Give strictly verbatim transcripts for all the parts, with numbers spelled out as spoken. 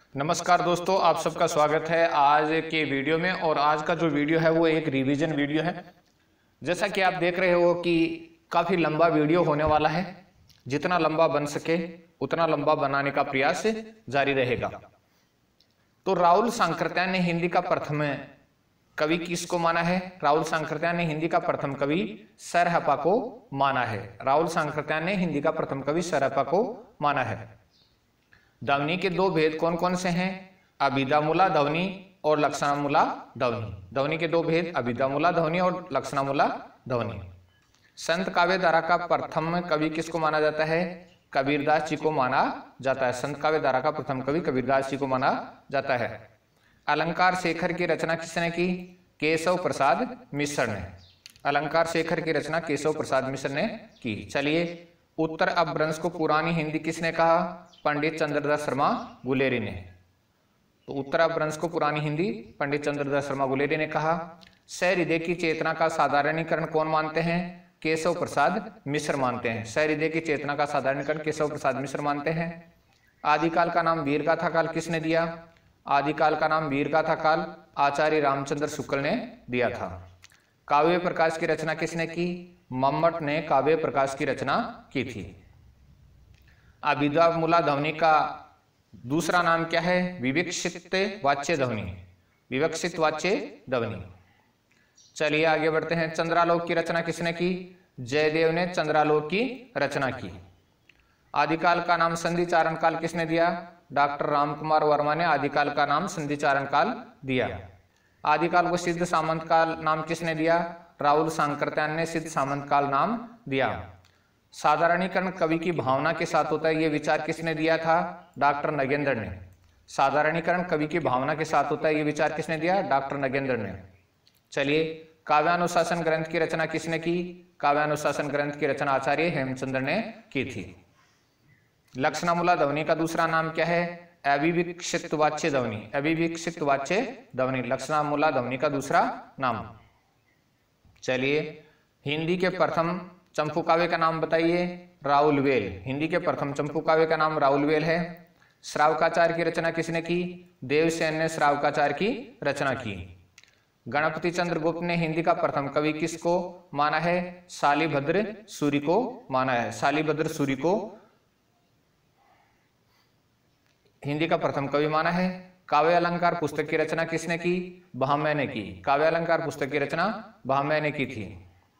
नमस्कार दोस्तों, आप सबका स्वागत है आज के वीडियो में। और आज का जो वीडियो है वो एक रिवीजन वीडियो है। जैसा कि आप देख रहे हो कि काफ़ी लंबा वीडियो होने वाला है। जितना लंबा बन सके उतना लंबा बनाने का प्रयास जारी रहेगा। तो राहुल सांकृत्यायन ने हिंदी का प्रथम कवि किसको माना है? राहुल सांकृत्यायन ने हिंदी का प्रथम कवि सरहपा को माना है। राहुल सांकृत्यायन ने हिंदी का प्रथम कवि सरहपा को माना है। ध्वनि के दो भेद कौन कौन से हैं? अभिधामूला ध्वनि और लक्षणामूला ध्वनि। ध्वनि के दो भेद अभिधामूला ध्वनि और लक्षणामूला ध्वनि। संत काव्य धारा का प्रथम कवि किसको माना जाता है? कबीरदास जी को माना जाता है। संत काव्य धारा का प्रथम कवि कबीरदास जी को माना जाता है। अलंकार शेखर की रचना किसने की? केशव प्रसाद मिश्र ने। अलंकार शेखर की रचना केशव प्रसाद मिश्र ने की। चलिए, उत्तर अपभ्रंश को पुरानी हिंदी किसने कहा? पंडित चंद्रदास शर्मा गुलेरी ने। तो उत्तर अपभ्रंश को पुरानी हिंदी पंडित चंद्रदास शर्मा गुलेरी ने कहा। सहृदय की चेतना का साधारणीकरण कौन मानते हैं? केशव प्रसाद मिश्र मानते हैं। सहृदय की चेतना का साधारणीकरण केशव प्रसाद मिश्र मानते हैं। आदिकाल का नाम वीरगाथा काल किसने दिया? आदिकाल का नाम वीरगाथा काल आचार्य रामचंद्र शुक्ल ने दिया था। काव्य प्रकाश की रचना किसने की? मम्मट ने काव्य प्रकाश की रचना की थी। अभिधामूला ध्वनि का दूसरा नाम क्या है? विवक्षित वाच्य ध्वनि। विवक्षित वाच्य ध्वनि। चलिए आगे बढ़ते हैं। चंद्रालोक की रचना किसने की? जयदेव ने चंद्रालोक की रचना की। आदिकाल का नाम संधिचारण काल किसने दिया? डॉक्टर रामकुमार वर्मा ने आदिकाल का नाम संधिचारण काल दिया। आदिकाल को सिद्ध सामंत काल नाम किसने दिया? राहुल सांकृत्यायन ने सिद्ध सामंत काल नाम दिया। साधारणीकरण कवि की भावना के साथ होता है, यह विचार किसने दिया था? डॉक्टर नगेंद्र ने। साधारणीकरण कवि की भावना के साथ होता है, यह विचार किसने दिया? डॉक्टर नगेंद्र ने। चलिए, काव्यानुशासन ग्रंथ की रचना किसने की? काव्यानुशासन ग्रंथ की रचना आचार्य हेमचंद्र ने की थी। लक्षणामूला ध्वनि का दूसरा नाम क्या है? अविवक्षित वाच्य ध्वनि। अविवक्षित वाच्य ध्वनि लक्षणामूला ध्वनि का दूसरा नाम। चलिए, हिंदी के प्रथम चंपू काव्य का नाम बताइए। राहुल वेल। हिंदी के प्रथम चंपू काव्य का नाम राहुल वेल है। श्रावकाचार्य की रचना किसने की? देवसेन ने श्रावकाचार्य की रचना की। गणपति चंद्र गुप्त ने हिंदी का प्रथम कवि किसको माना है? शालिभद्र सूरि को माना है। शालिभद्र सूरि को हिंदी का प्रथम कवि माना है। काव्य अलंकार पुस्तक की रचना किसने की? भामह ने की। काव्य अलंकार पुस्तक की रचना भामह ने की थी।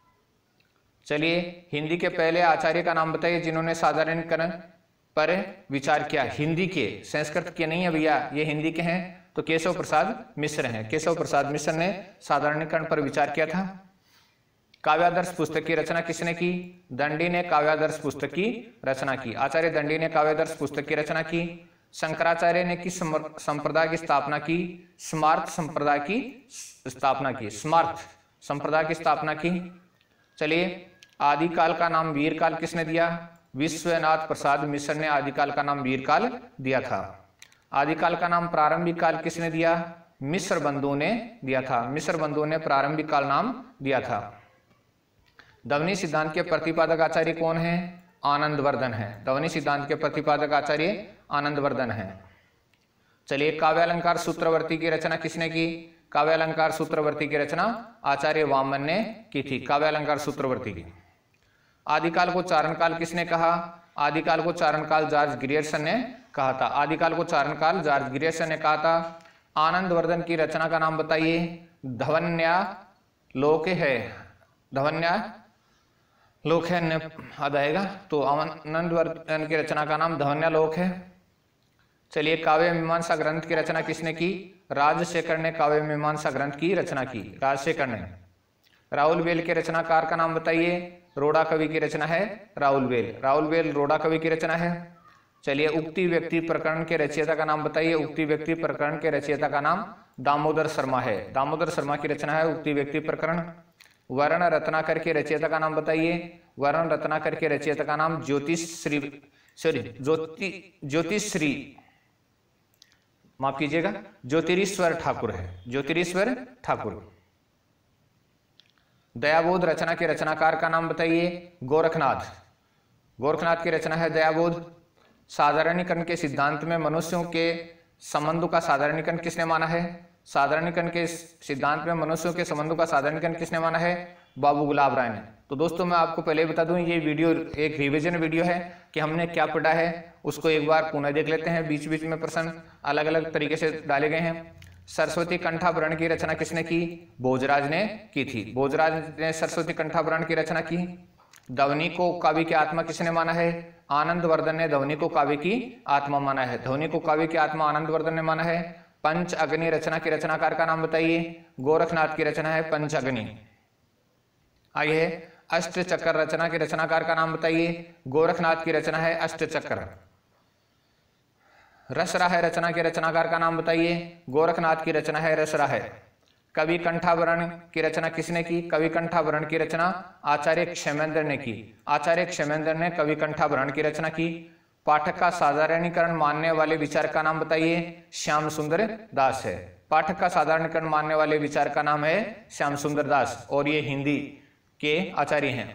चलिए, हिंदी के पहले आचार्य का नाम बताइए जिन्होंने साधारणीकरण पर विचार किया। हिंदी के, संस्कृत के नहीं है भैया, ये हिंदी के हैं। तो केशव प्रसाद मिश्र हैं। केशव प्रसाद मिश्र ने साधारणीकरण पर विचार किया था। काव्यादर्श पुस्तक की रचना किसने की? दंडी ने काव्यादर्श पुस्तक की रचना की। आचार्य दंडी ने काव्यादर्श पुस्तक की रचना की। शंकराचार्य ने किस संप्रदाय की स्थापना की? स्मार्त संप्रदाय की स्थापना की। स्मार्त संप्रदाय की स्थापना की। चलिए, आदिकाल का नाम वीरकाल किसने दिया? विश्वनाथ प्रसाद मिश्र ने आदिकाल का नाम वीरकाल दिया था। आदिकाल का नाम प्रारंभिक काल किसने दिया? मिश्र बंधु ने दिया था। मिश्र बंधु ने प्रारंभिक काल नाम दिया था। ध्वनि सिद्धांत के प्रतिपादक आचार्य कौन है? आनंदवर्धन है। ध्वनि सिद्धांत के प्रतिपादक आचार्य आनंदवर्धन है। चलिए, काव्यालंकार सूत्रवर्ती की रचना किसने की? काव्यालंकार सूत्रवर्ती की रचना आचार्य वामन ने की थी। काव्यालंकार सूत्रवर्ती की। आदिकाल को चारण काल किसने कहा? आदिकाल को चारण काल जॉर्ज ग्रियर्सन ने कहा था। आदिकाल को चारण काल जॉर्ज ग्रियर्सन ने कहा था। आनंदवर्धन की रचना का नाम बताइए। ध्वन्या लोक है। ध्वन्या लोक है याद आएगा। तो आनंदवर्धन की रचना का नाम ध्वन्यालोक है। चलिए, काव्य मीमांसा ग्रंथ की रचना किसने की? राजशेखर ने काव्य मीमांसा ग्रंथ की रचना की। राजशेखर ने। राहुल वेल के रचनाकार का नाम बताइए। रोड़ा कवि की रचना है राहुल वेल। राहुल वेल रोड़ा कवि की रचना है। चलिए, उक्ति व्यक्ति प्रकरण के रचयिता का नाम बताइए। उक्ति व्यक्ति प्रकरण के रचयिता का नाम दामोदर शर्मा है। दामोदर शर्मा की रचना है उक्ति व्यक्ति प्रकरण। वर्ण रत्नाकर के रचयिता का नाम बताइए। वर्ण रत्नाकर के रचयिता का नाम ज्योतिश्री सॉरी ज्योति ज्योतिश्री माफ कीजिएगा ज्योतिरीश्वर ठाकुर है। ज्योतिरीश्वर ठाकुर। दयाबोध रचना के रचनाकार का नाम बताइए। गोरखनाथ। गोरखनाथ की रचना है दयाबोध। साधारणीकरण के सिद्धांत में मनुष्यों के संबंधों का साधारणीकरण किसने माना है? साधारणीकरण के सिद्धांत में मनुष्यों के संबंधों का साधारणीकरण किसने माना है? बाबू गुलाब राय ने। तो दोस्तों मैं आपको पहले बता दूं, ये वीडियो एक रिवीजन वीडियो है कि हमने क्या पढ़ा है, उसको एक बार पुनः देख लेते हैं। बीच बीच में प्रश्न अलग अलग तरीके से डाले गए हैं। सरस्वती कंठाभरण की रचना किसने की? भोजराज ने की थी। भोजराज ने सरस्वती कंठाभरण की रचना की। ध्वनि को काव्य की आत्मा किसने माना है? आनंदवर्धन ने ध्वनि को काव्य की आत्मा माना है। ध्वनि को काव्य की आत्मा आनंदवर्धन ने माना है। पंच अग्नि रचना की रचनाकार का नाम बताइए। गोरखनाथ की रचना है पंच अग्नि। आइए, अष्ट चक्र रचना के रचनाकार का नाम बताइए। गोरखनाथ की रचना है अष्ट चक्र। रसराय रचना के रचनाकार का नाम बताइए। गोरखनाथ की रचना है रसराय। कवि कंठाभरण की रचना किसने की? कवि कंठाभरण की रचना आचार्य क्षेमेंद्र ने की। आचार्य क्षेमेंद्र ने कवि कंठाभरण की रचना की। पाठक का साधारणीकरण मानने वाले विचार का नाम बताइए। श्याम सुंदर दास है। पाठक का साधारणीकरण मानने वाले विचार का नाम है श्याम सुंदर दास, और ये हिंदी के आचार्य हैं।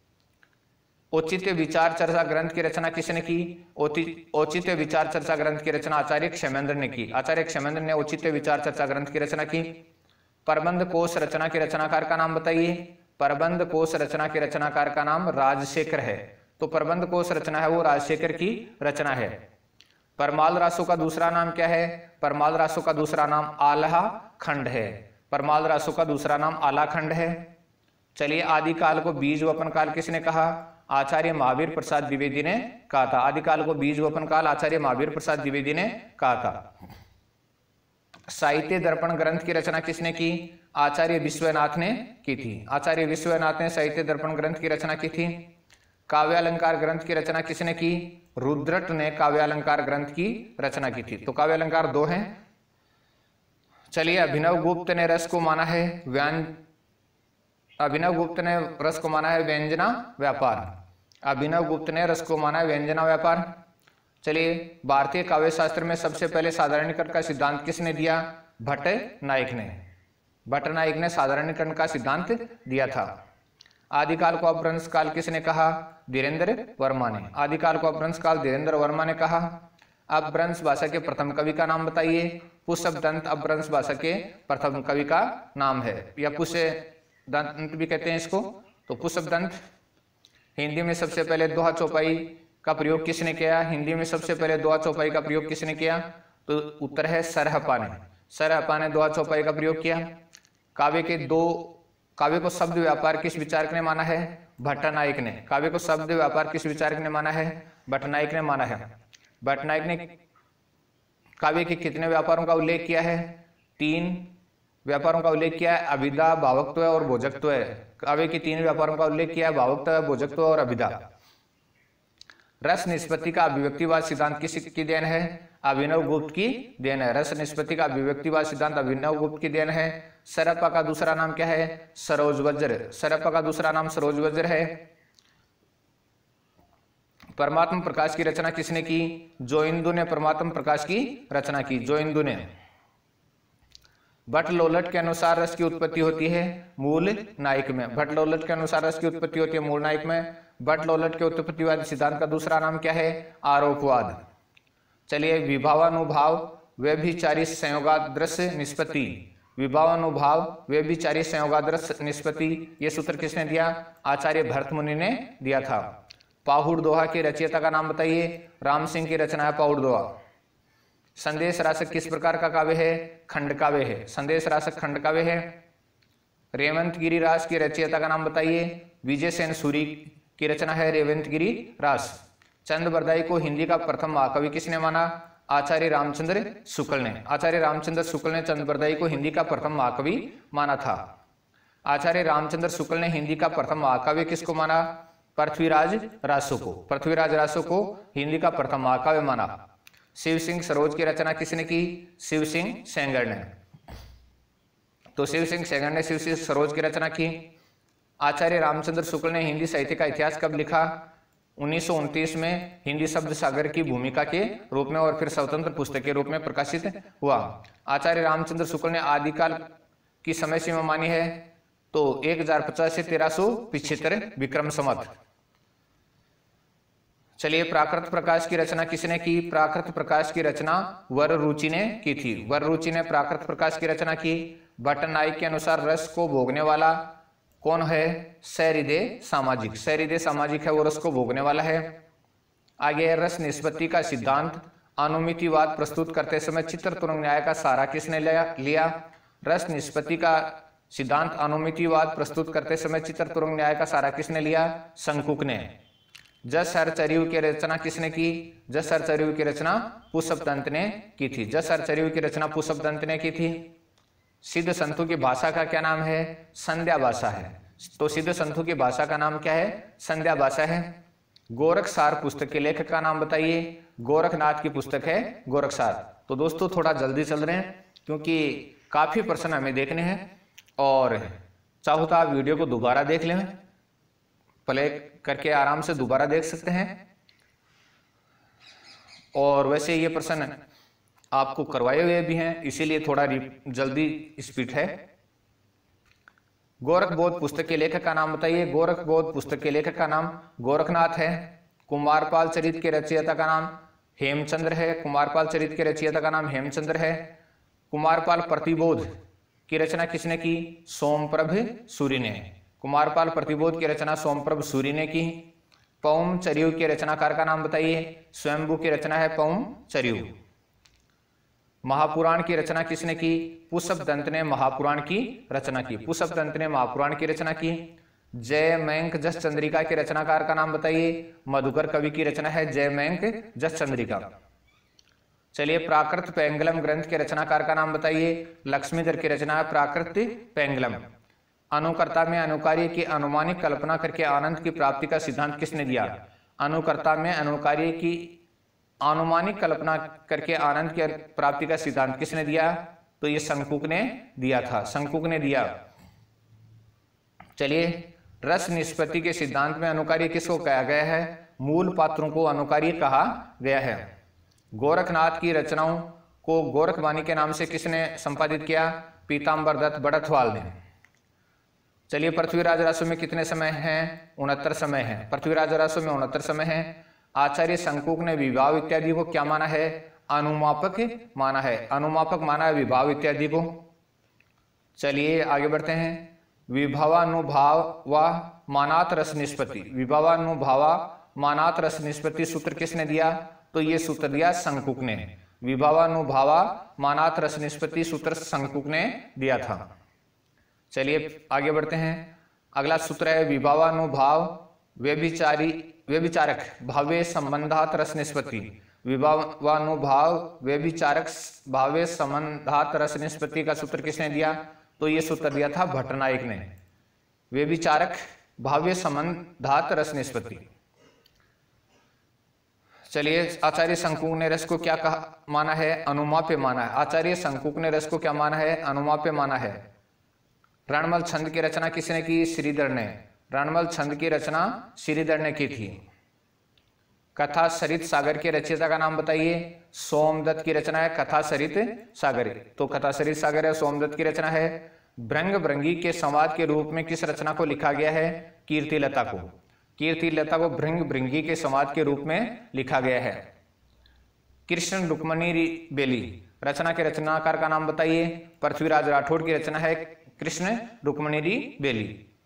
औचित्य विचार चर्चा ग्रंथ की रचना किसने की? औचित्य विचार चर्चा ग्रंथ की रचना आचार्य क्षेमेंद्र ने की। आचार्य क्षेमेंद्र ने औचित्य विचार चर्चा ग्रंथ की रचना की। प्रबंध कोश रचना के रचनाकार का नाम बताइए। प्रबंध कोश रचना के रचनाकार का नाम राजशेखर है। तो प्रबंध कोश रचना है वो राजशेखर की रचना है। परमाल रासों का दूसरा नाम क्या है? परमाल रासों का दूसरा नाम आल्हा खंड है। परमाल रासों का दूसरा नाम आला खंड है। चलिए, आदिकाल को बीज वपन काल किसने कहा? आचार्य महावीर प्रसाद द्विवेदी ने कहा था। आदिकाल को बीज वपन काल आचार्य महावीर प्रसाद द्विवेदी ने कहा था। साहित्य दर्पण ग्रंथ की रचना किसने की? आचार्य विश्वनाथ ने की थी। आचार्य विश्वनाथ ने साहित्य दर्पण ग्रंथ की रचना की थी। काव्यालंकार ग्रंथ की रचना किसने की? रुद्रट ने काव्यालंकार ग्रंथ की रचना की थी। तो काव्यालंकार दो हैं। चलिए, अभिनव गुप्त ने रस को माना है व्यंज अभिनव गुप्त ने रस को माना है व्यंजना व्यापार। अभिनव गुप्त ने रस को माना है व्यंजना व्यापार। चलिए, भारतीय काव्य शास्त्र में सबसे पहले साधारणीकरण का सिद्धांत किसने दिया? भट्ट नायक ने। भट्ट नायक ने साधारणीकरण का सिद्धांत दिया था। आदिकाल को अपभ्रंश काल किसने कहा? धीरेन्द्र वर्मा ने। आदिकाल को अपभ्रंश काल धीरेन्द्र वर्मा ने कहा। अपभ्रंश भाषा के प्रथम कवि का नाम बताइए। पुष्पदंत अपभ्रंश भाषा के प्रथम कवि का नाम है, या पुष्पदंत भी कहते हैं इसको। तो पुष्पदंत। हिंदी में सबसे पहले दोहा चौपाई का प्रयोग किसने किया? हिंदी में सबसे पहले दोहा चौपाई का प्रयोग किसने किया? तो उत्तर है सरहपा ने। सरहपा ने दोहा चौपाई का प्रयोग किया। काव्य के दो काव्य को शब्द व्यापार किस विचारक ने माना है? भट्टनायक ने। काव्य को शब्द व्यापार किस विचारक ने माना है? भट्टनायक ने माना है। भट्टनायक ने काव्य के कितने व्यापारों का उल्लेख किया है? तीन व्यापारों का उल्लेख किया है। अभिधा, भावकत्व और भोजकत्व। काव्य के तीन व्यापारों का उल्लेख किया है, भावकत्व, भोजकत्व और अभिधा। रस निष्पत्ति का अभिव्यक्तिवाद सिद्धांत किसकी देन है? अभिनव गुप्त की देन है। रस निष्पत्ति का अभिव्यक्तिवाद सिद्धांत अभिनव गुप्त की देन है। सरहपा का दूसरा नाम क्या है? सरोज वज्र। सरहपा का दूसरा नाम सरोज वज्र है। परमात्मा प्रकाश की रचना किसने की? जोइंदु ने परमात्मा प्रकाश की रचना की। जोइंदु ने। भट्ट लोलट के अनुसार रस की उत्पत्ति होती है मूल नायक में। भट्ट लोलट के अनुसार रस की उत्पत्ति होती है मूल नायक में। भट्ट लोलट के उत्पत्तिवादी सिद्धांत का दूसरा नाम क्या है? आरोपवाद। चलिए, विभावानुभाव व्यभिचारी संयोगादृश्य निष्पत्ति। विभावानुभाव व्यभिचारी संयोगादृश्य निष्पत्ति, ये सूत्र किसने दिया? आचार्य भरत मुनि ने दिया था। पाहुड़ दोहा के रचयिता का नाम बताइए। राम सिंह की रचना है पाहुड़ दोहा। संदेश रासक किस प्रकार का काव्य है? खंड काव्य है। संदेश रासक खंड काव्य है। रेवंत गिरी रास की रचयिता का नाम बताइए। विजय सेन सूरी की रचना है रेवंत गिरी रास। चंद बरदाई को हिंदी का प्रथम महाकवि किसने माना? आचार्य रामचंद्र शुक्ल ने। आचार्य रामचंद्र शुक्ल ने चंद बरदाई को हिंदी का प्रथम महाकवि माना था। आचार्य रामचंद्र शुक्ल ने हिंदी का प्रथम महाकाव्य किसको माना? पृथ्वीराज रासो को। पृथ्वीराज रासो को हिंदी का प्रथम महाकाव्य माना। शिव सिंह सरोज की रचना किसने की? शिव सिंह सेंगर ने। तो शिव सिंह सेंगर ने शिव सिंह सरोज की रचना की। आचार्य रामचंद्र शुक्ल ने हिंदी साहित्य का इतिहास कब लिखा? उन्नीस सौ उनतीस में हिंदी शब्द सागर की भूमिका के रूप में और फिर स्वतंत्र पुस्तक के रूप में प्रकाशित हुआ। आचार्य रामचंद्र शुक्ल ने आदिकाल की समय सीमा मानी है तो एक हजार पचास से तेरह सौ पिछहत्तर विक्रम संवत। चलिए, प्राकृत प्रकाश की रचना किसने की? प्राकृत प्रकाश की रचना वररुचि ने की थी। वररुचि ने प्राकृत प्रकाश की रचना की। भट्टनायक के अनुसार रस को भोगने वाला कौन है? सहृदय सामाजिक। सहृदय सामाजिक है, वो रस को भोगने वाला है। आगे, रस निष्पत्ति का सिद्धांत अनुमितिवाद प्रस्तुत करते समय चित्र तुरंग न्याय का सहारा किसने लिया? रस निष्पत्ति का सिद्धांत अनुमितिवाद प्रस्तुत करते समय चित्र तुरंग न्याय का सहारा किसने लिया? शंकुक ने। जस हर चरियु की रचना किसने की? जस हर चरियु की रचना पुष्पदंत ने की थी। जस हर चरियु की रचना पुष्पदंत ने की थी। सिद्ध संतों की भाषा का क्या नाम है? संध्या भाषा है। तो सिद्ध संतों की भाषा का नाम क्या है? संध्या भाषा है। गोरखसार पुस्तक के लेखक का नाम बताइए। गोरखनाथ की पुस्तक है गोरखसार। तो दोस्तों थोड़ा जल्दी चल रहे हैं क्योंकि काफी प्रश्न हमें देखने हैं, और चाहो तो आप वीडियो को दोबारा देख लें, प्ले करके आराम से दोबारा देख सकते हैं। और वैसे ये प्रश्न आपको करवाए हुए भी हैं, इसीलिए थोड़ा जल्दी स्पीड है। गोरखबोध पुस्तक के लेखक का नाम बताइए। गोरखबोध पुस्तक के लेखक का नाम गोरखनाथ है। कुमारपाल चरित के रचयिता का नाम हेमचंद्र है। कुमारपाल चरित के रचयिता का नाम हेमचंद्र है। कुमारपाल प्रतिबोध की रचना किसने की? सोमप्रभ सूरि ने। कुमारपाल प्रतिबोध की रचना सोमप्रभ सूरि ने की। पौम चरियु के रचनाकार का नाम बताइए। स्वयंभू की रचना है पौम चरियु। महापुराण की रचना किसने की? पुष्पदंत ने महापुराण की रचना की। पुष्पदंत ने महापुराण की रचना की। जयमंक जस चंद्रिका के रचनाकार का नाम बताइए। मधुकर कवि की रचना है जयमंक जस चंद्रिका। चलिए, प्राकृत पेंगलम ग्रंथ के रचनाकार का नाम बताइए। लक्ष्मीधर की रचना है प्राकृत पेंगलम। अनुकर्ता में अनुकार्य की अनुमानिक कल्पना करके आनंद की प्राप्ति का सिद्धांत किसने दिया? अनुकर्ता में अनुकार्य की अनुमानिक कल्पना करके आनंद की प्राप्ति का सिद्धांत किसने दिया? तो ये शंकुक ने दिया था। शंकुक ने दिया। चलिए, रस निष्पत्ति के सिद्धांत में अनुकार्य किसको कहा गया है? मूल पात्रों को अनुकार्य कहा गया है। गोरखनाथ की रचनाओं को गोरखवाणी के नाम से किसने संपादित किया? पीताम्बर दत्त बड़थवाल ने। चलिए, पृथ्वीराज रासो में कितने समय हैं? उनहत्तर समय हैं। पृथ्वीराज रासो में उनहत्तर समय हैं। आचार्य शंकुक ने विभाव इत्यादि को क्या माना है? अनुमापक माना है। अनुमापक माना है विभाव इत्यादि को। चलिए आगे बढ़ते हैं। विभावानुभाव व मानात रस निष्पत्ति। विभावानुभावा मानात रस निष्पत्ति सूत्र किसने दिया? तो ये सूत्र दिया शंकुक ने। विभावानुभावा मानात रस निष्पत्ति सूत्र शंकुक ने दिया था। चलिए आगे बढ़ते हैं। अगला सूत्र है विभावानुभाव व्यभिचारी व्यभिचारक भावे संबंधात रस निष्पत्ति। विभावानुभाव व्यभिचारक भावे संबंधात रस निष्पत्ति का सूत्र किसने दिया? तो ये सूत्र दिया था भट्टनायक ने। व्यभिचारक भावे संबंधात रस निष्पत्ति। चलिए, आचार्य शंकुक ने रस को क्या कहा माना है? अनुमाप्य माना है। आचार्य शंकुक ने रस को क्या माना है? अनुमाप्य माना है। रणमल छंद की रचना किसने की? श्रीधर ने। रणमल छंद की रचना श्रीधर ने की थी। कथा सरित सागर के रचयिता का नाम बताइए। सोमदत्त की रचना है कथा सरित सागर। तो कथा सरित सागर है, सोमदत्त की रचना है। भृंग भृंगी के संवाद के रूप में किस रचना को लिखा गया है? कीर्तिलता को। कीर्तिलता को भृंग भृंगी के संवाद के रूप में लिखा गया है। कृष्ण रुक्मणी बेली रचना के रचनाकार का नाम बताइए। पृथ्वीराज राठौड़ की रचना है कृष्ण रुक्मणी बेली।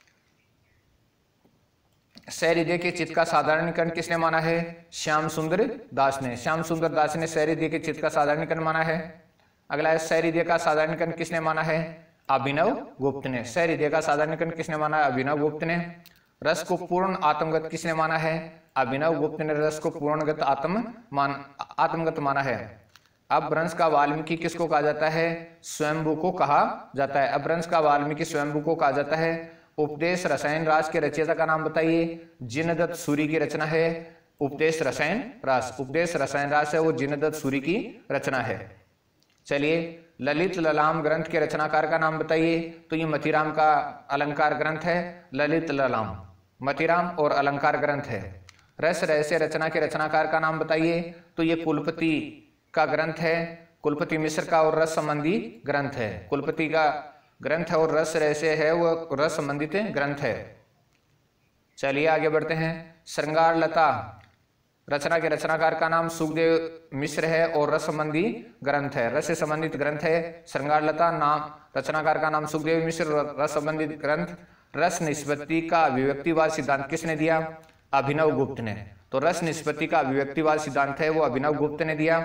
सहृदय के चित्त का साधारणीकरण किसने माना है? श्याम सुंदर दास ने। श्याम सुंदर दास ने सहृदय के चित्त का साधारणीकरण माना है। अगला है सहृदय का साधारणीकरण किसने माना है? अभिनव गुप्त ने। सहृदय का साधारणीकरण किसने माना है? अभिनव गुप्त ने। रस को पूर्ण आत्मगत किसने माना है? अभिनव गुप्त ने रस को पूर्णगत आत्म मान आत्मगत माना है। अपभ्रंश का वाल्मीकि किसको कहा जाता है? स्वयंभू को कहा जाता है। अपभ्रंश का वाल्मीकि स्वयंभू को कहा जाता है। उपदेश रसायन रास के रचयिता का नाम बताइए। जिनदत्त सूरि की रचना है उपदेश रसायन रास। उपदेश रसायन रास है वो जिनदत्त सूरि की रचना है। चलिए, ललित ललाम ग्रंथ के रचनाकार का नाम बताइए। तो ये मतीराम का अलंकार ग्रंथ है। ललित ललाम मतीराम और अलंकार ग्रंथ है। रस रहस्य रचना के रचनाकार का नाम बताइए। तो ये कुलपति का ग्रंथ है। कुलपति मिश्र का और रस संबंधी ग्रंथ है। कुलपति का ग्रंथ है और रस रहस्य है वो रस संबंधित ग्रंथ है। चलिए आगे बढ़ते हैं। श्रृंगार लता रचना के रचनाकार का नाम सुखदेव मिश्र है और रस संबंधी ग्रंथ है, रस से संबंधित ग्रंथ है श्रृंगार लता। नाम रचनाकार का नाम सुखदेव मिश्र, रस संबंधित ग्रंथ। रस निष्पत्ति का अभिव्यक्तिवाद सिद्धांत किसने दिया? अभिनव गुप्त ने। तो रस निष्पत्ति का अभिव्यक्तिवाद सिद्धांत है वो अभिनव गुप्त ने दिया।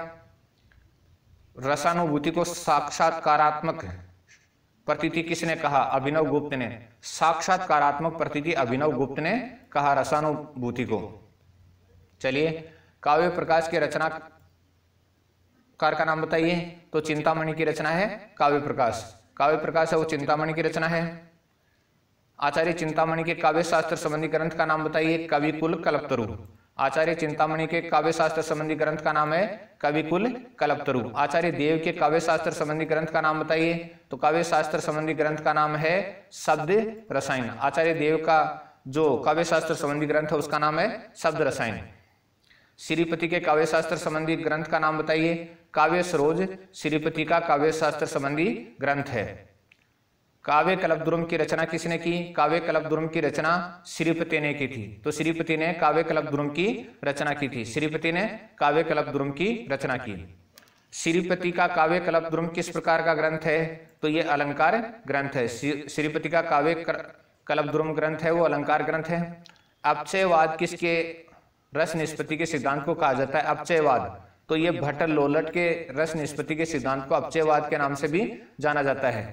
रसानुभूति को साक्षात्कारात्मक प्रतीति किसने कहा? अभिनव गुप्त ने। साक्षात्कारात्मक प्रतीति अभिनव गुप्त ने कहा रसानुभूति को। चलिए, काव्य प्रकाश के रचनाकार का नाम बताइए। तो चिंतामणि की रचना है काव्य प्रकाश। काव्य प्रकाश है वो चिंतामणि की रचना है। आचार्य चिंतामणि के काव्य शास्त्र संबंधी ग्रंथ का नाम बताइए। कविकुल कल्पतरु। आचार्य चिंतामणि के काव्य शास्त्र संबंधी ग्रंथ का नाम है कविकुल कल्पतरु। आचार्य देव के काव्य शास्त्र संबंधी ग्रंथ का नाम बताइए। तो काव्य शास्त्र संबंधी ग्रंथ का नाम है शब्द रसायन। आचार्य देव का जो काव्य शास्त्र संबंधी ग्रंथ है उसका नाम है शब्द रसायन। श्रीपति के काव्य शास्त्र संबंधी ग्रंथ का नाम बताइए। काव्य सरोज श्रीपति का काव्य शास्त्र संबंधी ग्रंथ है। काव्य कल्पद्रुम की रचना किसने की? काव्य कल्पद्रुम की रचना श्रीपति ने की थी। तो श्रीपति ने काव्य कल्पद्रुम की रचना की थी। श्रीपति ने काव्य कल्पद्रुम की रचना की। श्रीपति का काव्य कल्पद्रुम किस प्रकार का ग्रंथ है? तो ये अलंकार ग्रंथ है। श्रीपति का काव्य कल्पद्रुम ग्रंथ है वो अलंकार ग्रंथ है। अपचयवाद किसके रस निष्पत्ति के सिद्धांत को कहा जाता है? अपचयवाद। तो ये भट्ट लोलट के रस निष्पत्ति के सिद्धांत को अपचयवाद के नाम से भी जाना जाता है।